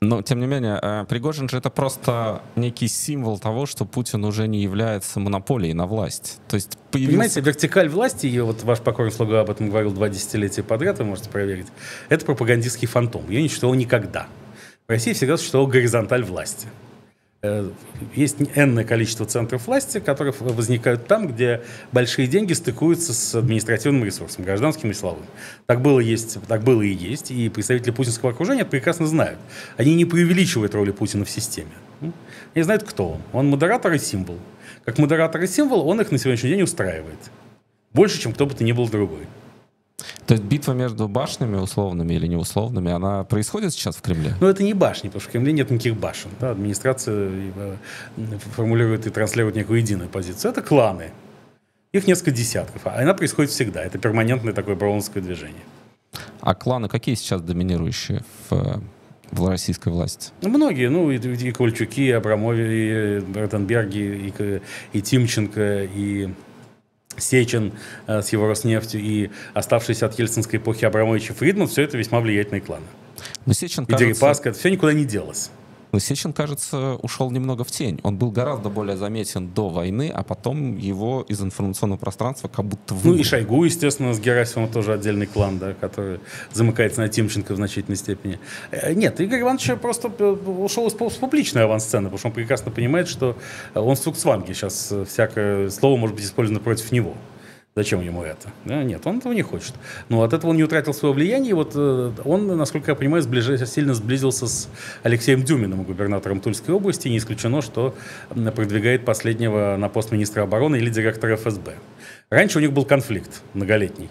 Но, тем не менее, Пригожин же это просто некий символ того, что Путин уже не является монополией на власть. То есть появился... Понимаете, вертикаль власти, и вот ваш покорный слуга об этом говорил два десятилетия подряд, вы можете проверить, это пропагандистский фантом. Ее не существовало никогда. В России всегда существовала горизонталь власти. Есть энное количество центров власти, которые возникают там, где большие деньги стыкуются с административным ресурсом, гражданским и силовым. Так было, есть, так было и есть, и представители путинского окружения это прекрасно знают. Они не преувеличивают роли Путина в системе. Они знают, кто он. Он модератор и символ. Как модератор и символ он их на сегодняшний день устраивает. Больше, чем кто бы то ни был другой. То есть битва между башнями, условными или неусловными, она происходит сейчас в Кремле? Но это не башни, потому что в Кремле нет никаких башен. Да? Администрация формулирует и транслирует некую единую позицию. Это кланы. Их несколько десятков. А она происходит всегда. Это перманентное такое браунское движение. А кланы какие сейчас доминирующие в, в российской власти? Ну, многие. Ну, и, и Ковальчуки, и Абрамови, и Ротенберги, и, и Тимченко, и... Сечин э, с его Роснефтью и оставшиеся от ельцинской эпохи Абрамович и Фридман, все это весьма влиятельные кланы. Но Сечин, и кажется... Дерипаска, это все никуда не делось. Но Сечин, кажется, ушел немного в тень. Он был гораздо более заметен до войны, а потом его из информационного пространства как будто выбрали. Ну и Шойгу, естественно, с Герасимовым тоже отдельный клан, да, который замыкается на Тимченко в значительной степени. Нет, Игорь Иванович просто ушел из публичной авансцены, потому что он прекрасно понимает, что он в Цугцванге. Сейчас всякое слово может быть использовано против него. Зачем ему это? Да, нет, он этого не хочет. Но от этого он не утратил свое влияние. И вот э, он, насколько я понимаю, сближ... сильно сблизился с Алексеем Дюминым, губернатором Тульской области. И не исключено, что продвигает последнего на пост министра обороны или директора эф эс бэ. Раньше у них был конфликт многолетний.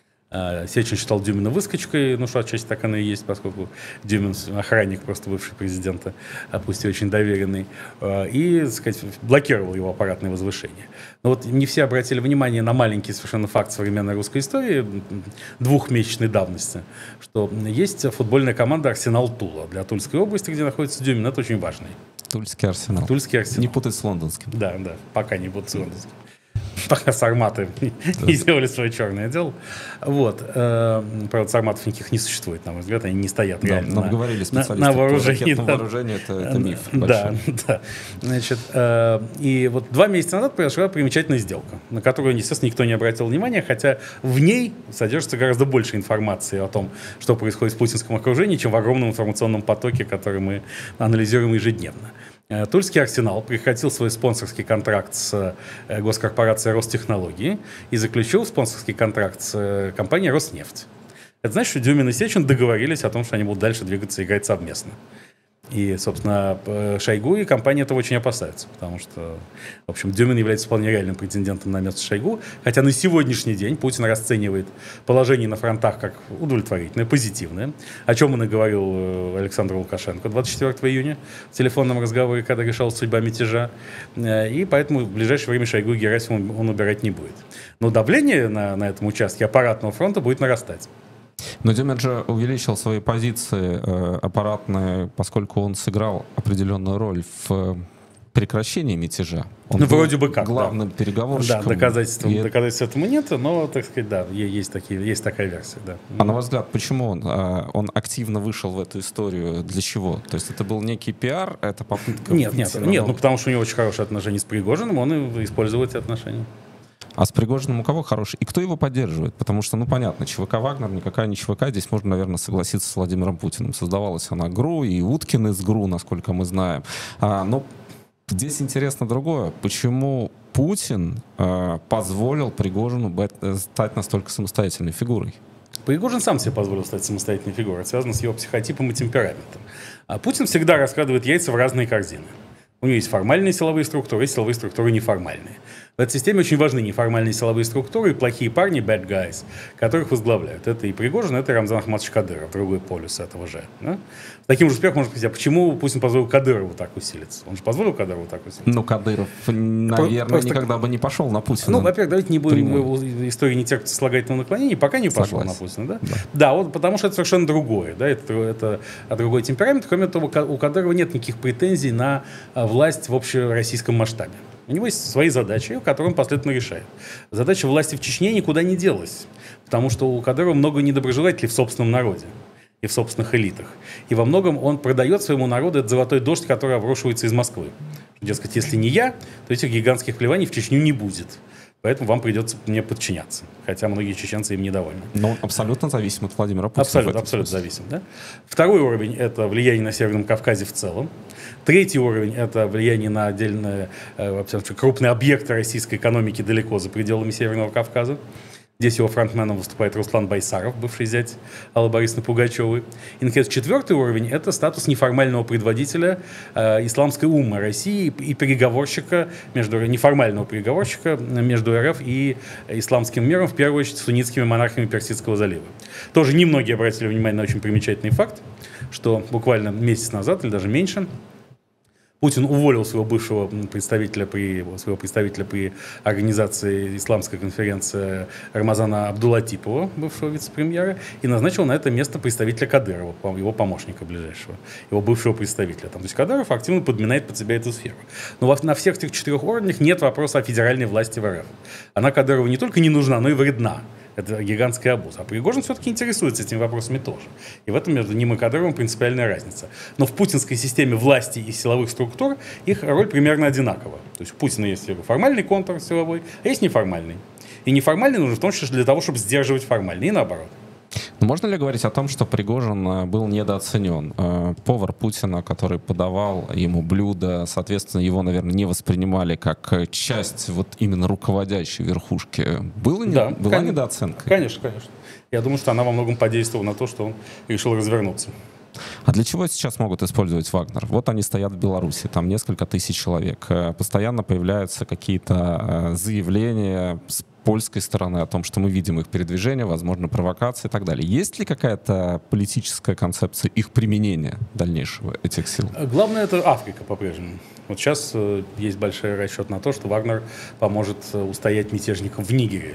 Сечин считал Дюмина выскочкой, ну что, отчасти так оно и есть, поскольку Дюмин охранник просто бывший президента, пусть и очень доверенный, и, так сказать, блокировал его аппаратное возвышение. Но вот не все обратили внимание на маленький совершенно факт современной русской истории двухмесячной давности, что есть футбольная команда «Арсенал Тула» для Тульской области, где находится Дюмин, это очень важный. Тульский Арсенал. Тульский Арсенал. Не путать с лондонским. Да, да, пока не путать с лондонским. Пока Сарматы не сделали свое черное дело. Вот. Правда, Сарматов никаких не существует, на мой взгляд. Они не стоят реально. Нам говорили специалисты, на вооружении. Да. Вооружение это, это миф. Да, да. Значит, и вот два месяца назад произошла примечательная сделка, на которую, естественно, никто не обратил внимания, хотя в ней содержится гораздо больше информации о том, что происходит в путинском окружении, чем в огромном информационном потоке, который мы анализируем ежедневно. Тульский Арсенал прекратил свой спонсорский контракт с госкорпорацией Ростехнологии и заключил спонсорский контракт с компанией Роснефть. Это значит, что Дюмин и Сечин договорились о том, что они будут дальше двигаться и играть совместно. И, собственно, Шойгу и компания этого очень опасаются, потому что, в общем, Дюмин является вполне реальным претендентом на место Шойгу, хотя на сегодняшний день Путин расценивает положение на фронтах как удовлетворительное, позитивное, о чем он и говорил Александру Лукашенко двадцать четвёртого июня в телефонном разговоре, когда решалась судьба мятежа, и поэтому в ближайшее время Шойгу и Герасимова он убирать не будет. Но давление на, на этом участке аппаратного фронта будет нарастать. Но Дюмин же увеличил свои позиции э, аппаратные, поскольку он сыграл определенную роль в прекращении мятежа. Он ну, вроде бы как, главным да. переговорщиком. Да, доказательств, и... доказательств этому нет, но, так сказать, да, есть, такие, есть такая версия, да. А на ваш взгляд, почему он, он активно вышел в эту историю? Для чего? То есть это был некий пиар, это попытка... Нет, нет, нет, ну потому что у него очень хорошие отношения с Пригожиным, он и использовал эти отношения. А с Пригожиным у кого хороший? И кто его поддерживает? Потому что, ну, понятно, ЧВК «Вагнер», никакая не ЧВК. Здесь можно, наверное, согласиться с Владимиром Путиным. Создавалась она ГРУ, и Уткин из ГРУ, насколько мы знаем. А, но здесь интересно другое. Почему Путин а, позволил Пригожину стать настолько самостоятельной фигурой? Пригожин сам себе позволил стать самостоятельной фигурой. Это связано с его психотипом и темпераментом. А Путин всегда раскладывает яйца в разные корзины. У него есть формальные силовые структуры, есть силовые структуры неформальные. В этой системе очень важны неформальные силовые структуры и плохие парни, bad guys, которых возглавляют. Это и Пригожин, это и Рамзан Ахматович Кадыров, другой полюс этого же. Да? С таким же успехом можно сказать, а почему Путин позволил Кадырову так усилиться? Он же позволил Кадырову так усилиться? Ну, Кадыров, наверное, Просто... никогда бы не пошел на Путина. Ну, во-первых, давайте не будем, история не терпит сослагательного наклонения, пока не пошел Согласен. на Путина. Да? Да. да, вот потому что это совершенно другое. Да? Это, это другой темперамент. Кроме того, у Кадырова нет никаких претензий на власть в общероссийском масштабе. У него есть свои задачи, которые он последовательно решает. Задача власти в Чечне никуда не делась, потому что у Кадырова много недоброжелателей в собственном народе. и в собственных элитах. И во многом он продает своему народу этот золотой дождь, который обрушивается из Москвы. Дескать, если не я, то этих гигантских плеваний в Чечню не будет. Поэтому вам придется мне подчиняться. Хотя многие чеченцы им недовольны. Но он абсолютно зависим от Владимира Путина. Абсолютно, абсолютно зависим. Да? Второй уровень – это влияние на Северном Кавказе в целом. Третий уровень – это влияние на отдельные э, крупные объекты российской экономики далеко за пределами Северного Кавказа. Здесь его фронтменом выступает Руслан Байсаров, бывший зять Аллы Борисовны Пугачевой. И, наконец, четвертый уровень – это статус неформального предводителя э, исламской уммы России и переговорщика, между, неформального переговорщика между РФ и исламским миром, в первую очередь, суннитскими монархами Персидского залива. Тоже немногие обратили внимание на очень примечательный факт, что буквально месяц назад, или даже меньше, Путин уволил своего бывшего представителя при, своего представителя при организации исламской конференции Рамазана Абдулатипова, бывшего вице-премьера, и назначил на это место представителя Кадырова, его помощника ближайшего, его бывшего представителя. Там, то есть Кадыров активно подминает под себя эту сферу. Но на всех этих четырех уровнях нет вопроса о федеральной власти в РФ. Она Кадырову не только не нужна, но и вредна. Это гигантская обуза. А Пригожин все-таки интересуется этими вопросами тоже. И в этом между ним и Кадыровым принципиальная разница. Но в путинской системе власти и силовых структур их роль примерно одинакова. То есть у Путина есть формальный контур силовой, а есть неформальный. И неформальный нужен в том числе для того, чтобы сдерживать формальный, и наоборот. Но можно ли говорить о том, что Пригожин был недооценен? Повар Путина, который подавал ему блюда, соответственно, его, наверное, не воспринимали как часть вот именно руководящей верхушки. Было, да, была конечно, недооценка? Конечно, конечно. Я думаю, что она во многом подействовала на то, что он решил развернуться. А для чего сейчас могут использовать Вагнер? Вот они стоят в Беларуси, там несколько тысяч человек. Постоянно появляются какие-то заявления с польской стороны о том, что мы видим их передвижение, возможно, провокации и так далее. Есть ли какая-то политическая концепция их применения дальнейшего, этих сил? Главное — это Африка по-прежнему. Вот сейчас э, есть большой расчет на то, что Вагнер поможет э, устоять мятежникам в Нигере.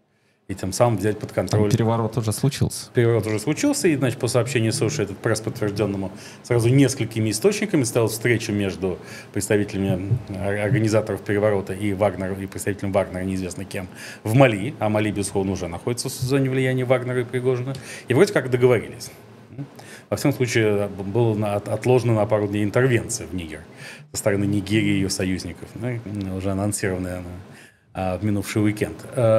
И тем самым взять под контроль... Там переворот уже случился. Переворот уже случился, и, значит, по сообщению Associated Press, подтвержденному сразу несколькими источниками, стала встреча между представителями организаторов переворота и Вагнера, и представителем Вагнера, неизвестно кем, в Мали, а Мали, безусловно, уже находится в зоне влияния Вагнера и Пригожина, и вроде как договорились. Во всяком случае, была отложена на пару дней интервенция в Нигер со стороны Нигерии и ее союзников, ну, уже анонсированная в минувший уикенд.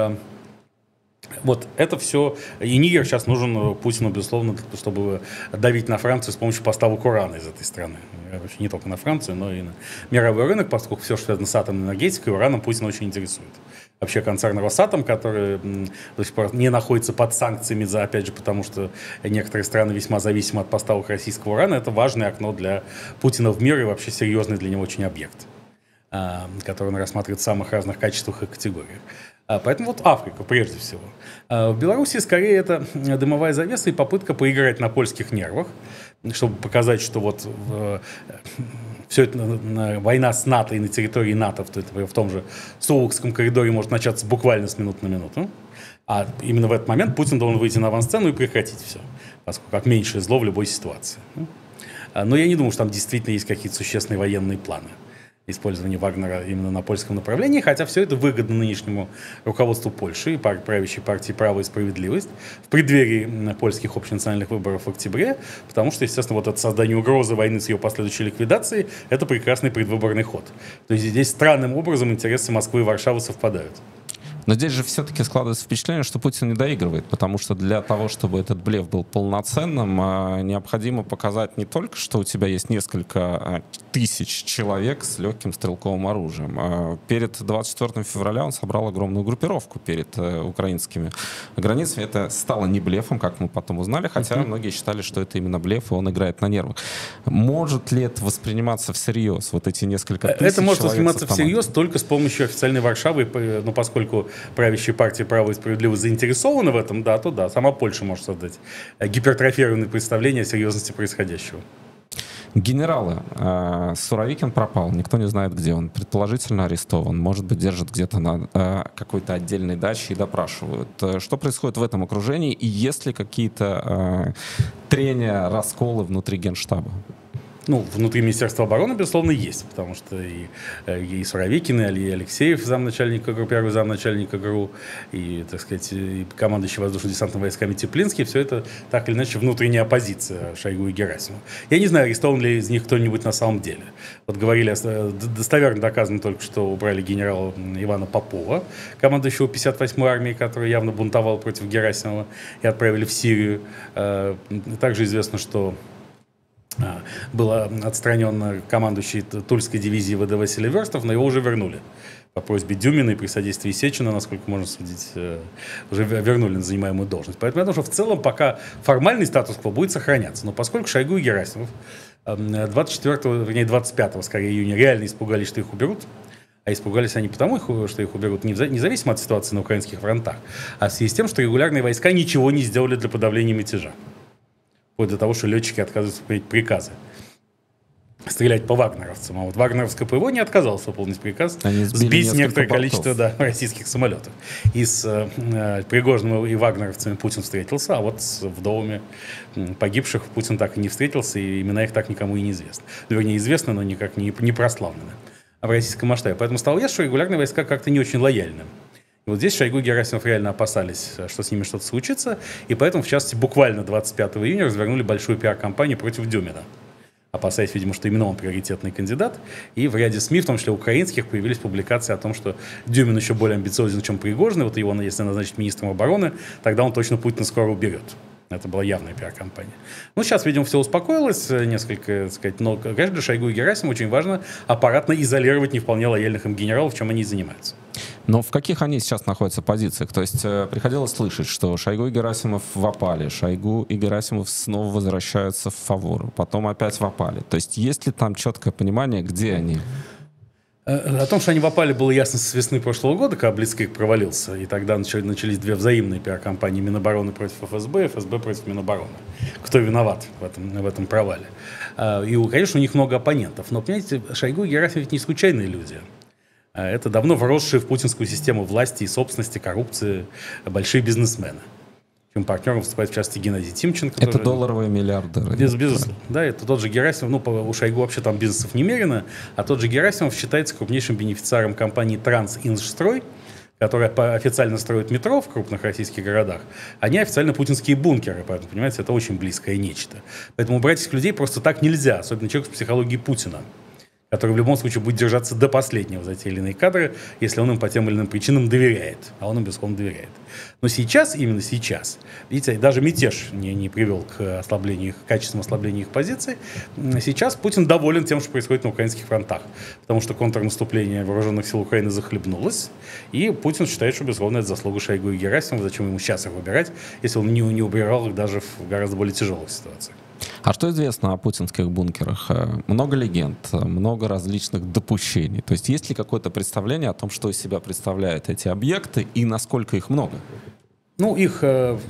Вот это все. И Нигер сейчас нужен Путину, безусловно, чтобы давить на Францию с помощью поставок урана из этой страны. Вообще не только на Францию, но и на мировой рынок, поскольку все, что связано с атомной энергетикой, ураном Путина очень интересует. Вообще концерн «Росатом», который до сих пор не находится под санкциями, за, опять же, потому что некоторые страны весьма зависимы от поставок российского урана, это важное окно для Путина в мир и вообще серьезный для него очень объект, который он рассматривает в самых разных качествах и категориях. Поэтому вот Африка, прежде всего. В Беларуси скорее это дымовая завеса и попытка поиграть на польских нервах, чтобы показать, что вот все это, война с НАТО и на территории НАТО, в том же Сувалкском коридоре, может начаться буквально с минуты на минуту. А именно в этот момент Путин должен выйти на авансцену и прекратить все, поскольку как меньшее зло в любой ситуации. Но я не думаю, что там действительно есть какие-то существенные военные планы использования Вагнера именно на польском направлении, хотя все это выгодно нынешнему руководству Польши и правящей партии «Право и справедливость» в преддверии польских общенациональных выборов в октябре, потому что, естественно, вот это создание угрозы войны с ее последующей ликвидацией – это прекрасный предвыборный ход. То есть здесь странным образом интересы Москвы и Варшавы совпадают. Но здесь же все-таки складывается впечатление, что Путин не доигрывает, потому что для того, чтобы этот блеф был полноценным, необходимо показать не только, что у тебя есть несколько тысяч человек с легким стрелковым оружием. Перед двадцать четвёртым февраля он собрал огромную группировку перед украинскими границами. Это стало не блефом, как мы потом узнали, хотя uh-huh. многие считали, что это именно блеф, и он играет на нервах. Может ли это восприниматься всерьез, вот эти несколько тысяч человек? Это может восприниматься всерьез только с помощью официальной Варшавы, ну, поскольку правящая партия «Право и справедливость» заинтересована в этом, да, то да, сама Польша может создать гипертрофированное представление о серьезности происходящего. Генералы. Э, Суровикин пропал, никто не знает, где он. Предположительно арестован, может быть, держат где-то на э, какой-то отдельной даче и допрашивают. Что происходит в этом окружении, и есть ли какие-то э, трения, расколы внутри Генштаба? Ну, внутри Министерства обороны, безусловно, есть, потому что и, и Суровикин, и Алексеев, замначальника ГРУ, первый замначальника ГРУ, и, так сказать, и командующий воздушно-десантными войсками Теплинский, все это так или иначе внутренняя оппозиция Шойгу и Герасимову. Я не знаю, арестован ли из них кто-нибудь на самом деле. Вот говорили, достоверно доказано только, что убрали генерала Ивана Попова, командующего пятьдесят восьмой армией, который явно бунтовал против Герасимова, и отправили в Сирию. Также известно, что был отстранен командующий Тульской дивизии ВДВ Василий Верстов, но его уже вернули. По просьбе Дюмина и при содействии Сечина, насколько можно судить, уже вернули на занимаемую должность. Поэтому я думаю, что в целом пока формальный статус-кво будет сохраняться. Но поскольку Шойгу и Герасимов двадцать четвёртого, вернее двадцать пятого, скорее, июня реально испугались, что их уберут, а испугались они потому, что их уберут независимо от ситуации на украинских фронтах, а в связи с тем, что регулярные войска ничего не сделали для подавления мятежа. Вплоть до того, что летчики отказываются выполнять приказы стрелять по вагнеровцам. А вот вагнеровское ПВО не отказалось выполнить приказ сбить некоторое количество да, российских самолетов. И с э, Пригожиным и вагнеровцами Путин встретился, а вот с вдовами погибших Путин так и не встретился, и имена их так никому и не известны. Вернее, известны, но никак не, не прославлены в российском масштабе. Поэтому стало ясно, что регулярные войска как-то не очень лояльны. И вот здесь Шойгу и Герасимов реально опасались, что с ними что-то случится, и поэтому, в частности, буквально двадцать пятого июня развернули большую пиар-кампанию против Дюмина, опасаясь, видимо, что именно он приоритетный кандидат. И в ряде СМИ, в том числе украинских, появились публикации о том, что Дюмин еще более амбициозен, чем Пригожин. Вот его, если назначить министром обороны, тогда он точно Путина скоро уберет. Это была явная пиар-кампания. Ну, сейчас, видимо, все успокоилось несколько, так сказать, но, конечно, для Шойгу и Герасимова очень важно аппаратно изолировать не вполне лояльных им генералов, чем они и занимаются. Но в каких они сейчас находятся позициях? То есть э, приходилось слышать, что Шойгу и Герасимов в опале, Шойгу и Герасимов снова возвращаются в фавору, потом опять в опале. То есть есть ли там четкое понимание, где они? О том, что они в опале, было ясно с весны прошлого года, когда Блицкриг провалился, и тогда начались две взаимные пиар-кампании: Минобороны против ФСБ, ФСБ против Минобороны. Кто виноват в этом, в этом провале? И, конечно, у них много оппонентов. Но, понимаете, Шойгу и Герасимов ведь не случайные люди. Это давно вросшие в путинскую систему власти и собственности, коррупции большие бизнесмены. Чем партнером выступает, в частности, Геннадий Тимченко. Это тоже долларовые миллиардеры. Без, безусловно. Да, это тот же Герасимов, ну, у Шойгу вообще там бизнесов немерено, а тот же Герасимов считается крупнейшим бенефициаром компании «Трансинжстрой», которая официально строит метро в крупных российских городах. Они официально путинские бункеры, поэтому, понимаете, это очень близкое нечто. Поэтому убрать этих людей просто так нельзя, особенно человек с психологией Путина, который в любом случае будет держаться до последнего за те или иные кадры, если он им по тем или иным причинам доверяет. А он им, безусловно, доверяет. Но сейчас, именно сейчас, видите, даже мятеж не, не привел к ослаблению их, качественному ослаблению их позиций. Сейчас Путин доволен тем, что происходит на украинских фронтах, потому что контрнаступление вооруженных сил Украины захлебнулось, и Путин считает, что, безусловно, это заслуга Шойгу и Герасимова. Зачем ему сейчас их выбирать, если он не, не убирал их даже в гораздо более тяжелых ситуациях. А что известно о путинских бункерах? Много легенд, много различных допущений. То есть есть ли какое-то представление о том, что из себя представляют эти объекты и насколько их много? Ну, их,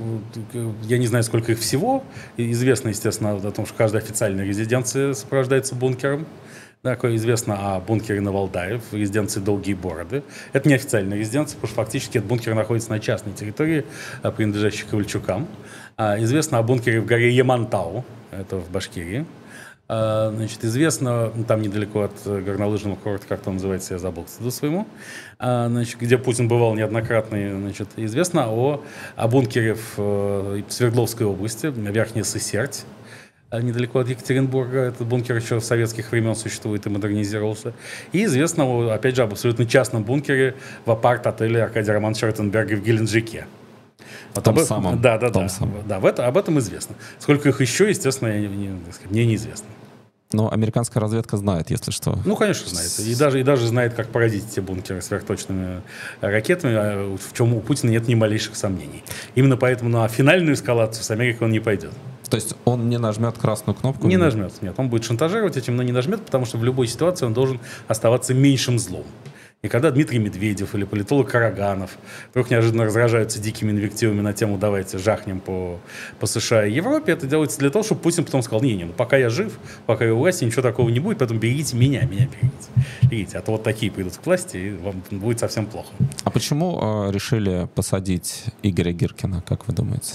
я не знаю, сколько их всего. Известно, естественно, о том, что каждая официальная резиденция сопровождается бункером. Такое известно о бункере на Валдае, в резиденции Долгие Бороды. Это не официальная резиденция, потому что фактически этот бункер находится на частной территории, принадлежащей Ковальчукам. Известно о бункере в горе Ямантау, это в Башкирии. Значит, известно, там недалеко от горнолыжного курорта, как там называется, я забыл, к своему, значит, где Путин бывал неоднократно. Значит, известно о, о бункере в Свердловской области, Верхняя Сысерть, недалеко от Екатеринбурга. Этот бункер еще в советских времен существует и модернизировался. И известно, опять же, об абсолютно частном бункере в апарт-отеле Аркадия Романовича Ротенберга в Геленджике. Вот том об... самом. Да, да, том да. Самом. Да, в это, об этом известно. Сколько их еще, естественно, я, не, мне неизвестно. Но американская разведка знает, если что. Ну, конечно, знает. И даже, и даже знает, как поразить эти бункеры сверхточными ракетами, в чем у Путина нет ни малейших сомнений. Именно поэтому на финальную эскалацию с Америкой он не пойдет. То есть он не нажмет красную кнопку? Не нажмет, нет. Он будет шантажировать этим, но не нажмет, потому что в любой ситуации он должен оставаться меньшим злом. И когда Дмитрий Медведев или политолог Караганов вдруг неожиданно разражаются дикими инвективами на тему «давайте жахнем по, по США и Европе», это делается для того, чтобы Путин потом сказал: не-не, ну пока я жив, пока я у власти, ничего такого не будет, поэтому берегите меня, меня берегите. Берегите, а то вот такие придут к власти, и вам будет совсем плохо. А почему э, решили посадить Игоря Гиркина, как вы думаете?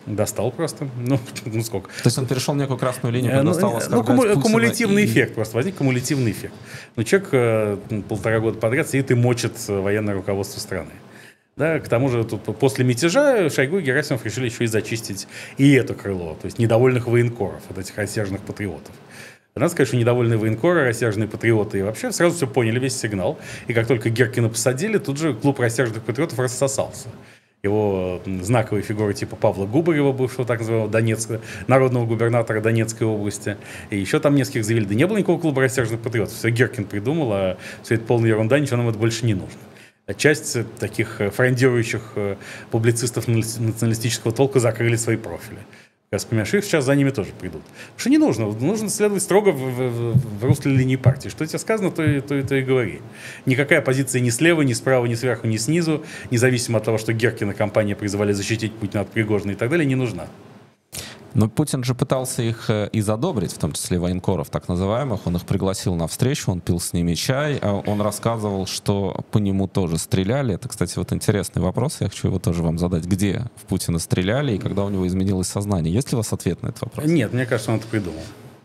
Достал просто. Ну, ну сколько? То есть он перешел некую красную линию, когда ну, стал ну, оскорблять куму- Путина кумулятивный и... эффект просто. Возник кумулятивный эффект. Ну, человек э, полтора года подряд сидит и мочит военное руководство страны. Да, к тому же тут после мятежа Шойгу и Герасимов решили еще и зачистить и это крыло, то есть недовольных военкоров, вот этих рассерженных патриотов. Надо сказать, что недовольные военкоры, рассерженные патриоты и вообще сразу все поняли, весь сигнал. И как только Геркина посадили, тут же клуб рассерженных патриотов рассосался. Его знаковые фигуры типа Павла Губарева, бывшего так называемого Донецка, народного губернатора Донецкой области, и еще там нескольких заявили, да не было никакого клуба рассерженных патриотов, все Геркин придумал, а все это полная ерунда, ничего нам это больше не нужно. Часть таких фрондирующих публицистов националистического толка закрыли свои профили. Я вспоминаю, их сейчас за ними тоже придут. Потому что не нужно. Нужно следовать строго в, в, в русле линии партии. Что тебе сказано, то и, то, и, то и говори. Никакая позиция ни слева, ни справа, ни сверху, ни снизу, независимо от того, что Геркин и компания призывали защитить Путина от Пригожина и так далее, не нужна. Но Путин же пытался их и задобрить, в том числе военкоров так называемых. Он их пригласил на встречу, он пил с ними чай. Он рассказывал, что по нему тоже стреляли. Это, кстати, вот интересный вопрос. Я хочу его тоже вам задать. Где в Путина стреляли и когда у него изменилось сознание? Есть ли у вас ответ на этот вопрос? Нет, мне кажется, он это придумал.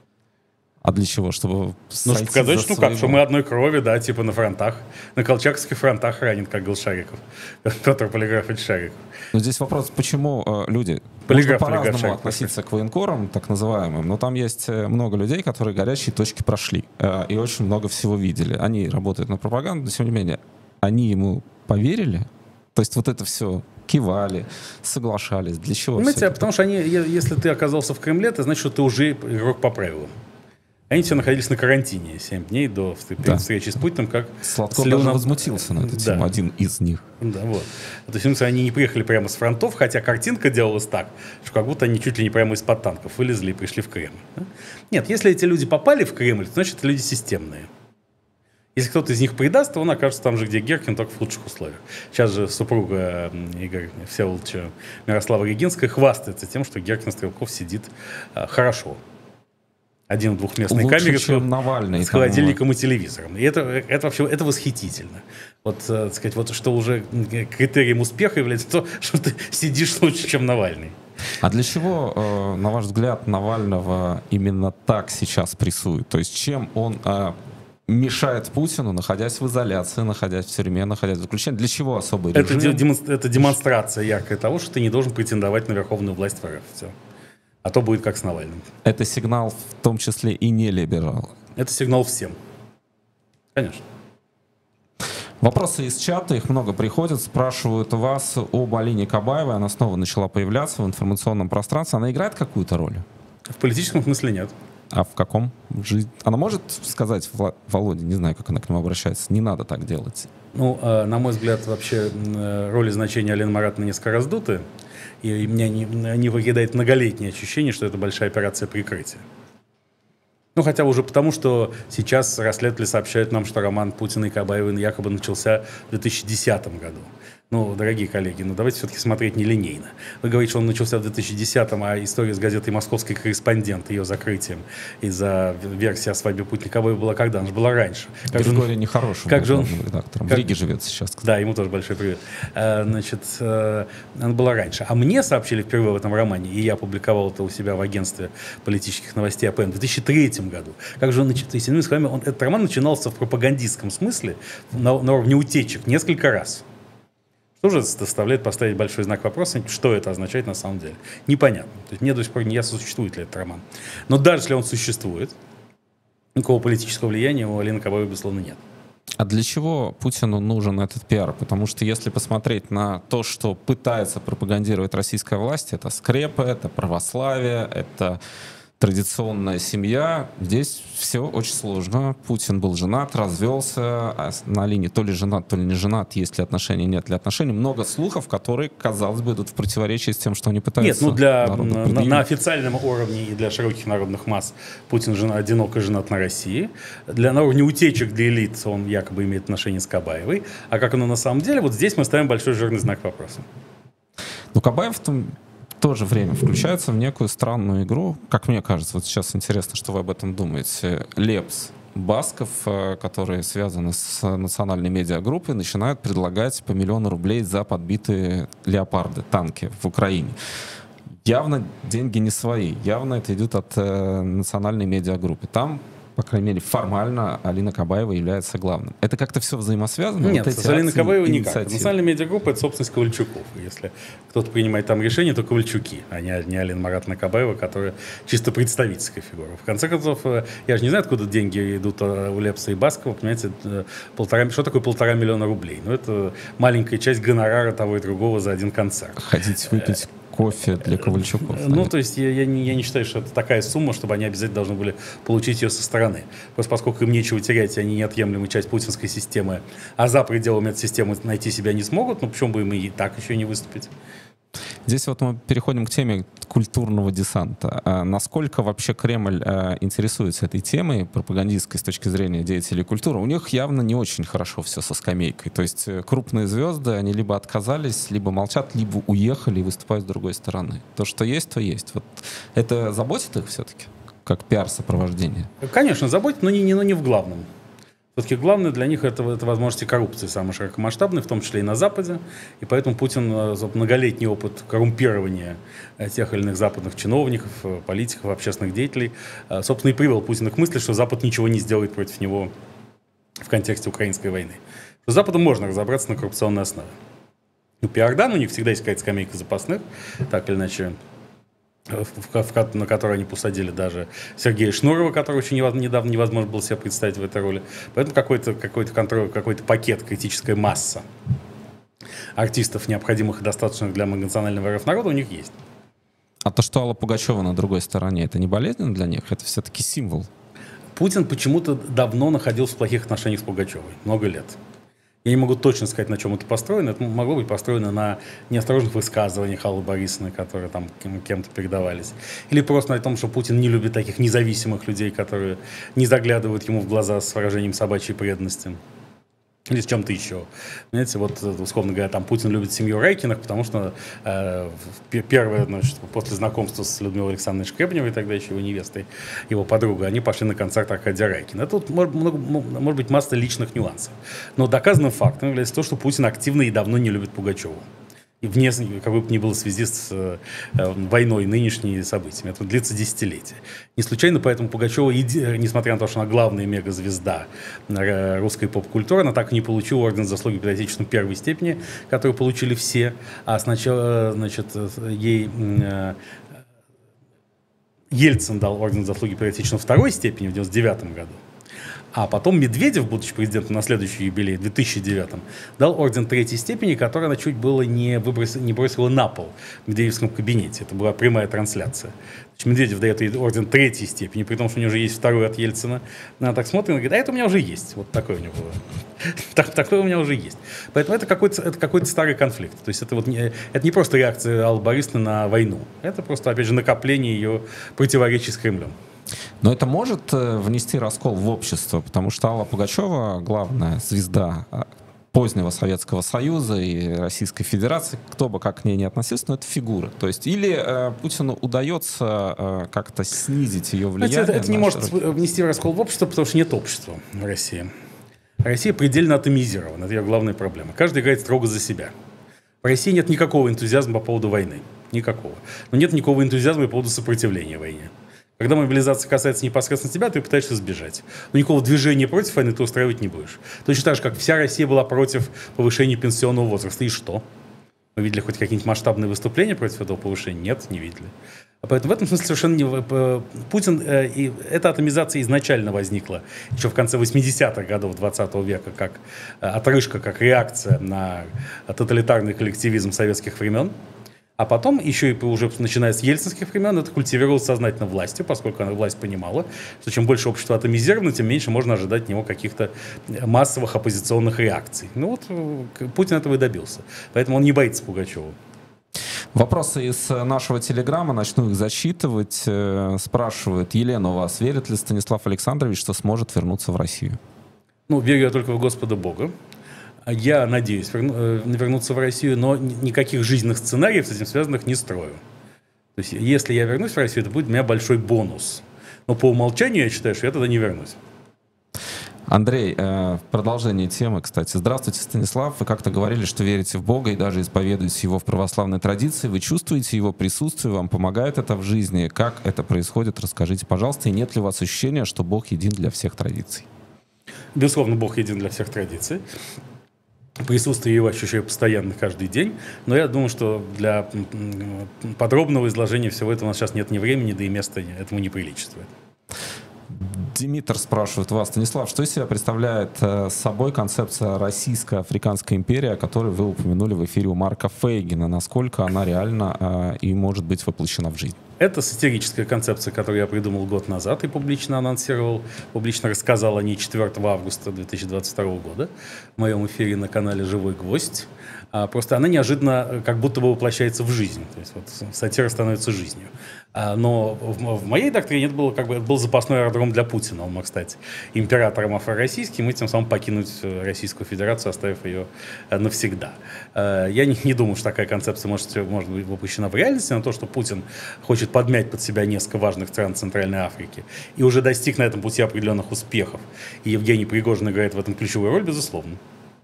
А для чего? Чтобы ну, чтобы показать, что, ну, как, что мы одной крови, да, типа на фронтах, на колчаковских фронтах ранен, как говорил Шариков, Петр Полиграфович Шариков. Но здесь вопрос, почему э, люди Полиграф, можно по-разному Шариков, относиться к военкорам, так называемым, но там есть много людей, которые горячие точки прошли э, и очень много всего видели. Они работают на пропаганду, но тем не менее, они ему поверили? То есть вот это все... кивали, соглашались. Для чего? Понимаете, потому что они, если ты оказался в Кремле, это значит, что ты уже игрок по правилам. Они все находились на карантине семь дней до да. встречи с Путиным, как Сладков Леонов... даже возмутился на эту тему, да. один из них. Да, вот. То есть они не приехали прямо с фронтов, хотя картинка делалась так, что как будто они чуть ли не прямо из-под танков вылезли и пришли в Кремль. Да? Нет, если эти люди попали в Кремль, то значит, это люди системные. Если кто-то из них предаст, то он окажется там же, где Геркин, только в лучших условиях. Сейчас же супруга Игоря Всеволодовича Мирослава Регинская хвастается тем, что Геркин Стрелков сидит а, хорошо. Один в двухместной лучше, камере чем Навальный, с холодильником и телевизором. И это, это вообще это восхитительно. Вот, так сказать, вот что уже критерием успеха является то, что ты сидишь лучше, чем Навальный. А для чего, э, на ваш взгляд, Навального именно так сейчас прессуют? То есть чем он э, мешает Путину, находясь в изоляции, находясь в тюрьме, находясь в заключении? Для чего особый режим? Это, демонстра- это демонстрация яркая того, что ты не должен претендовать на верховную власть в РФ. Все. А то будет как с Навальным. Это сигнал в том числе и не либерал. Это сигнал всем. Конечно. Вопросы из чата, их много приходят, спрашивают вас об Алине Кабаевой. Она снова начала появляться в информационном пространстве. Она играет какую-то роль? В политическом смысле нет. А в каком? Жизнь? Она может сказать Володе, не знаю, как она к нему обращается, не надо так делать? Ну, на мой взгляд, вообще роль и значение Алены Маратовны несколько раздуты. И меня не, не покидает многолетнее ощущение, что это большая операция прикрытия. Ну, хотя бы уже потому, что сейчас расследователи сообщают нам, что роман Путина и Кабаевой якобы начался в две тысячи десятом году. Ну, дорогие коллеги, ну давайте все-таки смотреть нелинейно. Вы говорите, что он начался в две тысячи десятом, а история с газетой «Московский корреспондент», ее закрытием из-за версии о свадьбе Путина Кабаевой была когда? Она же была раньше. Как Григорий он... нехорошим как же он... редактором. Как... В Риге живет сейчас, кстати. Да, ему тоже большой привет. А, значит, а, она была раньше. А мне сообщили впервые в этом романе, и я опубликовал это у себя в агентстве политических новостей АПН в две тысячи третьем году. Как же он начинался? Иными словами, он, этот роман начинался в пропагандистском смысле на, на уровне утечек несколько раз. Тоже заставляет поставить большой знак вопроса, что это означает на самом деле. Непонятно. То есть мне до сих пор не ясно, существует ли этот роман. Но даже если он существует, никакого политического влияния у Алины Кабаевой, безусловно, нет. А для чего Путину нужен этот пиар? Потому что если посмотреть на то, что пытается пропагандировать российская власть, это скрепы, это православие, это традиционная семья. Здесь все очень сложно. Путин был женат, развелся, а на Алине то ли женат, то ли не женат, есть ли отношения, нет ли отношений. Много слухов, которые, казалось бы, идут в противоречии с тем, что они пытаются. Нет, ну для, на, на официальном уровне и для широких народных масс Путин жена, одиноко женат на России. Для, на уровне утечек для элит он якобы имеет отношения с Кабаевой. А как оно на самом деле, вот здесь мы ставим большой жирный знак вопроса. Ну, Кабаев там... в то же время включается в некую странную игру. Как мне кажется, вот сейчас интересно, что вы об этом думаете. Лепс, Басков, которые связаны с национальной медиагруппой, начинают предлагать по миллиону рублей за подбитые леопарды, танки в Украине. явно деньги не свои. Явно это идет от э, национальной медиагруппы. Там, по крайней мере, формально Алина Кабаева является главным. Это как-то все взаимосвязано? Нет, вот с Алиной Кабаевой никак. инициативы? Национальная медиагруппа — это собственность Ковальчуков. Если кто-то принимает там решения, то Ковальчуки, а не, не Алина Маратовна Кабаева, которая чисто представительская фигура. В конце концов, я же не знаю, откуда деньги идут у Лепса и Баскова. Понимаете, полтора, что такое полтора миллиона рублей? Ну, это маленькая часть гонорара того и другого за один концерт. Хотите выпить кофе для Ковальчуков? Ну, то есть я, я, не, я не считаю, что это такая сумма, чтобы они обязательно должны были получить ее со стороны. Просто поскольку им нечего терять, они неотъемлемая часть путинской системы, а за пределами этой системы найти себя не смогут, ну почему бы им и так еще не выступить? Здесь вот мы переходим к теме культурного десанта. А насколько вообще Кремль а, интересуется этой темой пропагандистской с точки зрения деятелей культуры? У них явно не очень хорошо все со скамейкой. То есть крупные звезды, они либо отказались, либо молчат, либо уехали и выступают с другой стороны. То, что есть, то есть. Вот это заботит их все-таки, как пиар-сопровождение? Конечно, заботит, но не, не, но не в главном. Все-таки главное для них это, это возможности коррупции, самые широкомасштабные, в том числе и на Западе. И поэтому Путин, многолетний опыт коррумпирования тех или иных западных чиновников, политиков, общественных деятелей, собственно, и привел Путина к мысли, что Запад ничего не сделает против него в контексте украинской войны. Что с Западом можно разобраться на коррупционной основе. У Пиардан у них всегда есть какая-то скамейка запасных, так или иначе, В, в, на который они посадили даже Сергея Шнурова, который очень недавно невозможно было себе представить в этой роли. Поэтому какой-то, какой-то контроль, какой-то пакет, критическая масса артистов, необходимых и достаточных для многонационального РФ народа, у них есть. А то, что Алла Пугачева на другой стороне, это не болезненно для них? Это все-таки символ? Путин почему-то давно находился в плохих отношениях с Пугачевой. Много лет. Я не могу точно сказать, на чем это построено. Это могло быть построено на неосторожных высказываниях Аллы Борисовны, которые там кем-то передавались. Или просто на том, что Путин не любит таких независимых людей, которые не заглядывают ему в глаза с выражением собачьей преданности. Или с чем-то еще. Знаете, вот, условно говоря, там Путин любит семью Райкиных, потому что э, первое, значит, после знакомства с Людмилой Александровной Шкребневой, тогда еще его невестой, его подругой, они пошли на концерт Аркадия Райкина. Это вот, может, может быть масса личных нюансов. Но доказанным фактом является то, что Путин активно и давно не любит Пугачеву. И вне, какой бы ни было в связи с э, войной нынешними событиями. Это длится десятилетия. Не случайно поэтому Пугачева, несмотря на то, что она главная мегазвезда русской поп-культуры, она так и не получила орден заслуги перед Отечеством первой степени, который получили все. А сначала, значит, ей э, Ельцин дал орден заслуги перед Отечеством второй степени в девяносто девятом году. А потом Медведев, будучи президентом на следующий юбилей, в две тысячи девятом, дал орден третьей степени, который она чуть было не, выбросила, не бросила на пол в Медведевском кабинете. Это была прямая трансляция. Значит, Медведев дает ей орден третьей степени, при том, что у него уже есть второй от Ельцина. Она так смотрит и говорит: а это у меня уже есть. Вот такое у него было. Так, такое у меня уже есть. Поэтому это какой-то, это какой-то старый конфликт. То есть это, вот не, это не просто реакция Аллы Борисовны на войну. Это просто, опять же, накопление ее противоречий с Кремлем. Но это может внести раскол в общество, потому что Алла Пугачева — главная звезда позднего Советского Союза и Российской Федерации, кто бы как к ней не относился, но это фигура. То есть или э, Путину удается э, как-то снизить ее влияние. Это, это не может родину. внести раскол в общество, потому что нет общества в России. Россия предельно атомизирована, это ее главная проблема. Каждый играет строго за себя. В России нет никакого энтузиазма по поводу войны. Никакого. Но нет никакого энтузиазма по поводу сопротивления войне. Когда мобилизация касается непосредственно тебя, ты пытаешься сбежать. Но никакого движения против войны ты устраивать не будешь. Точно так же, как вся Россия была против повышения пенсионного возраста. И что? Мы видели хоть какие-нибудь масштабные выступления против этого повышения? Нет, не видели. А поэтому в этом смысле совершенно не... Путин... И эта атомизация изначально возникла еще в конце восьмидесятых годов двадцатого века, как отрыжка, как реакция на тоталитарный коллективизм советских времен. А потом, еще и уже начиная с ельцинских времен, это культивировалось сознательно властью, поскольку она, власть понимала, что чем больше общество атомизировано, тем меньше можно ожидать от него каких-то массовых оппозиционных реакций. Ну вот Путин этого и добился. Поэтому он не боится Пугачева. Вопросы из нашего телеграма, начну их зачитывать. Спрашивают: Елена, у вас верит ли Станислав Александрович, что сможет вернуться в Россию? Ну, верю я только в Господа Бога. Я надеюсь вернуться в Россию, но никаких жизненных сценариев с этим связанных не строю. То есть, если я вернусь в Россию, это будет для меня большой бонус. Но по умолчанию я считаю, что я тогда не вернусь. Андрей, в продолжении темы, кстати. Здравствуйте, Станислав. Вы как-то говорили, что верите в Бога и даже исповедуете его в православной традиции. Вы чувствуете его присутствие, вам помогает это в жизни? Как это происходит? Расскажите, пожалуйста. И нет ли у вас ощущения, что Бог един для всех традиций? Безусловно, Бог един для всех традиций. Присутствие его ощущаю постоянно каждый день. Но я думаю, что для подробного изложения всего этого у нас сейчас нет ни времени, да и места этому не приличествует. Димитр спрашивает вас, Станислав, что из себя представляет э, собой концепция Российско-Африканской империи, о которой вы упомянули в эфире у Марка Фейгина? Насколько она реальна э, и может быть воплощена в жизнь? Это сатирическая концепция, которую я придумал год назад и публично анонсировал, публично рассказал о ней четвёртого августа две тысячи двадцать второго года в моем эфире на канале «Живой гвоздь». А, просто она неожиданно как будто бы воплощается в жизнь. То есть вот сатира становится жизнью. А, но в, в моей доктрине это, было, как бы, это был запасной аэродром для Путина. Он мог стать императором афро-российским и тем самым покинуть Российскую Федерацию, оставив ее навсегда. А, я не, не думаю, что такая концепция может, может быть воплощена в реальности, но то, что Путин хочет подмять под себя несколько важных стран Центральной Африки и уже достиг на этом пути определенных успехов. И Евгений Пригожин играет в этом ключевую роль, безусловно.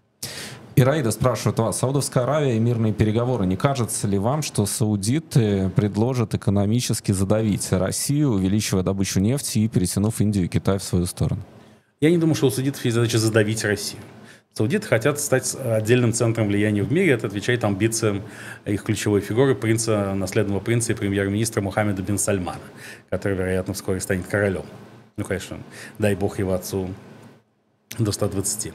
Ираида спрашивает вас, Саудовская Аравия и мирные переговоры. Не кажется ли вам, что саудиты предложат экономически задавить Россию, увеличивая добычу нефти и перетянув Индию и Китай в свою сторону? Я не думаю, что у саудитов есть задача задавить Россию. Саудиты хотят стать отдельным центром влияния в мире. Это отвечает амбициям их ключевой фигуры, принца, наследного принца и премьер-министра Мухаммеда бин Сальмана, который, вероятно, вскоре станет королем. Ну, конечно, дай бог его отцу до ста двадцати.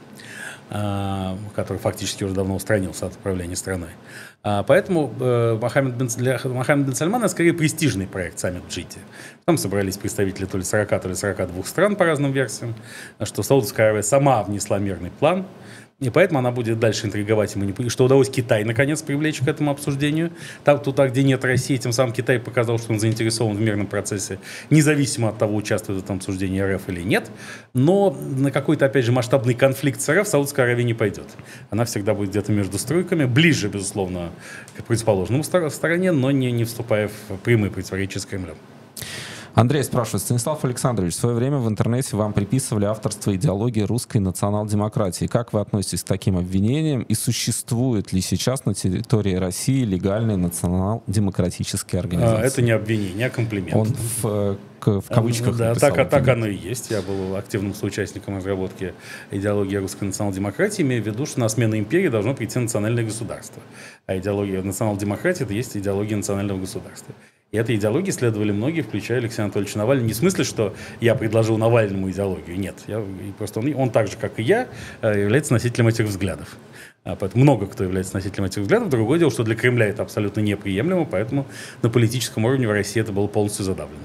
Который фактически уже давно устранился от управления страной. Поэтому Мохаммед бин, для Мохаммеда бин Сальмана скорее престижный проект саммит в Джидде. Там собрались представители то ли сорока, то ли сорока двух стран по разным версиям, что Саудовская Аравия сама внесла мирный план, и поэтому она будет дальше интриговать и манипулировать. Что удалось Китай, наконец, привлечь к этому обсуждению. Там, туда, где нет России, тем самым Китай показал, что он заинтересован в мирном процессе, независимо от того, участвует в этом обсуждении РФ или нет. Но на какой-то, опять же, масштабный конфликт с РФ Саудовская Аравия не пойдет. Она всегда будет где-то между струйками, ближе, безусловно, к противоположному стороне, но не, не вступая в прямые противоречия с Кремлем. Андрей спрашивает, Станислав Александрович, в свое время в интернете вам приписывали авторство идеологии русской национал-демократии. Как вы относитесь к таким обвинениям и существует ли сейчас на территории России легальные национал-демократические организации? Это не обвинение, а комплимент. Он в, в кавычках да, написал. Так, так оно и есть. Я был активным соучастником разработки идеологии русской национал-демократии, имея в виду, что на смену империи должно прийти национальное государство. А идеология национал-демократии — это есть идеология национального государства. И этой идеологии следовали многие, включая Алексея Анатольевича Навального. Не в смысле, что я предложил Навальному идеологию. Нет. Я, просто он, он так же, как и я, является носителем этих взглядов. Поэтому много кто является носителем этих взглядов. Другое дело, что для Кремля это абсолютно неприемлемо, поэтому на политическом уровне в России это было полностью задавлено.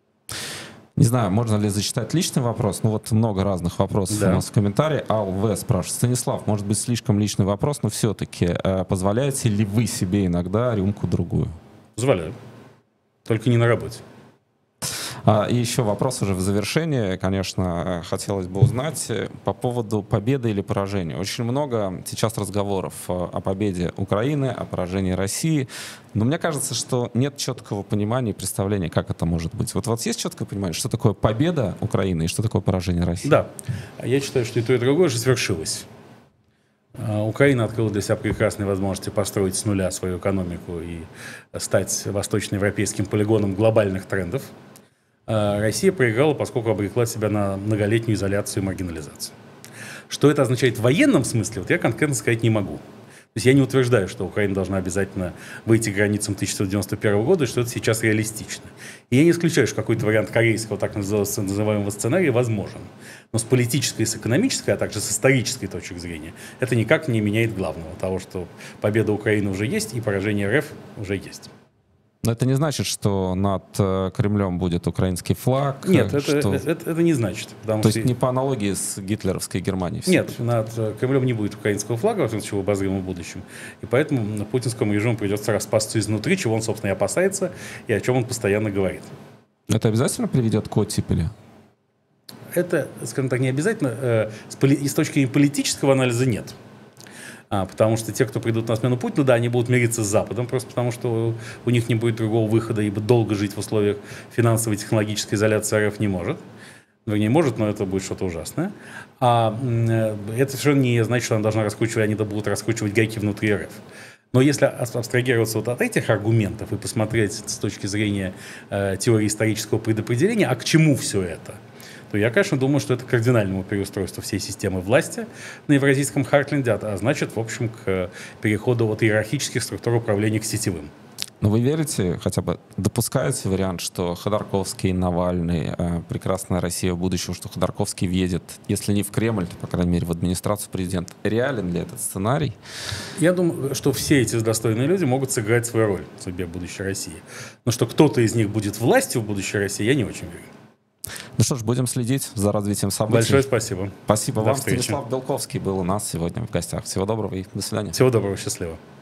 Не знаю, можно ли зачитать личный вопрос, но вот много разных вопросов да. у нас в комментарии. Ал В спрашивает, Станислав, может быть слишком личный вопрос, но все-таки э, позволяете ли вы себе иногда рюмку-другую? Позволяю. Только не на работе. А, и еще вопрос уже в завершении, конечно, хотелось бы узнать по поводу победы или поражения. Очень много сейчас разговоров о победе Украины, о поражении России, но мне кажется, что нет четкого понимания и представления, как это может быть. Вот у вас есть четкое понимание, что такое победа Украины и что такое поражение России? Да, я считаю, что и то, и другое уже свершилось. Украина открыла для себя прекрасные возможности построить с нуля свою экономику и стать восточноевропейским полигоном глобальных трендов. Россия проиграла, поскольку обрекла себя на многолетнюю изоляцию и маргинализацию. Что это означает в военном смысле, вот я конкретно сказать не могу. То есть я не утверждаю, что Украина должна обязательно выйти к границам тысяча девятьсот девяносто первого года, и что это сейчас реалистично. И я не исключаю, что какой-то вариант корейского так называемого сценария возможен. Но с политической, с экономической, а также с исторической точки зрения, это никак не меняет главного, того, что победа Украины уже есть и поражение РФ уже есть. Но это не значит, что над э, Кремлем будет украинский флаг? Нет, это, что... это, это, это не значит. То есть не по аналогии с гитлеровской Германией? Нет, над Кремлем не будет украинского флага, в в обозримом будущем. И поэтому путинскому режиму придется распасться изнутри, чего он, собственно, и опасается, и о чем он постоянно говорит. Это обязательно приведет к оттепели? Это, скажем так, не обязательно. Э, с, поли, с точки зрения политического анализа нет. А, потому что те, кто придут на смену Путину, да, они будут мириться с Западом, просто потому что у них не будет другого выхода, ибо долго жить в условиях финансовой и технологической изоляции РФ не может. Вернее, может, но это будет что-то ужасное. А это совершенно не значит, что она должна раскручивать, они будут раскручивать гайки внутри РФ. Но если абстрагироваться вот от этих аргументов и посмотреть с точки зрения э, теории исторического предопределения, а к чему все это, то я, конечно, думаю, что это к кардинальному переустройству всей системы власти на евразийском Хартленде, а значит, в общем, к переходу от иерархических структур управления к сетевым. Но вы верите, хотя бы допускаете вариант, что Ходорковский, Навальный, э, прекрасная Россия будущего, что Ходорковский въедет, если не в Кремль, то, по крайней мере, в администрацию президента? Реален ли этот сценарий? Я думаю, что все эти достойные люди могут сыграть свою роль в судьбе будущей России. Но что кто-то из них будет властью в будущей России, я не очень верю. Ну что ж, будем следить за развитием событий. Большое спасибо. Спасибо До вам. встречи. Станислав Белковский был у нас сегодня в гостях. Всего доброго и до свидания. Всего доброго, счастливо.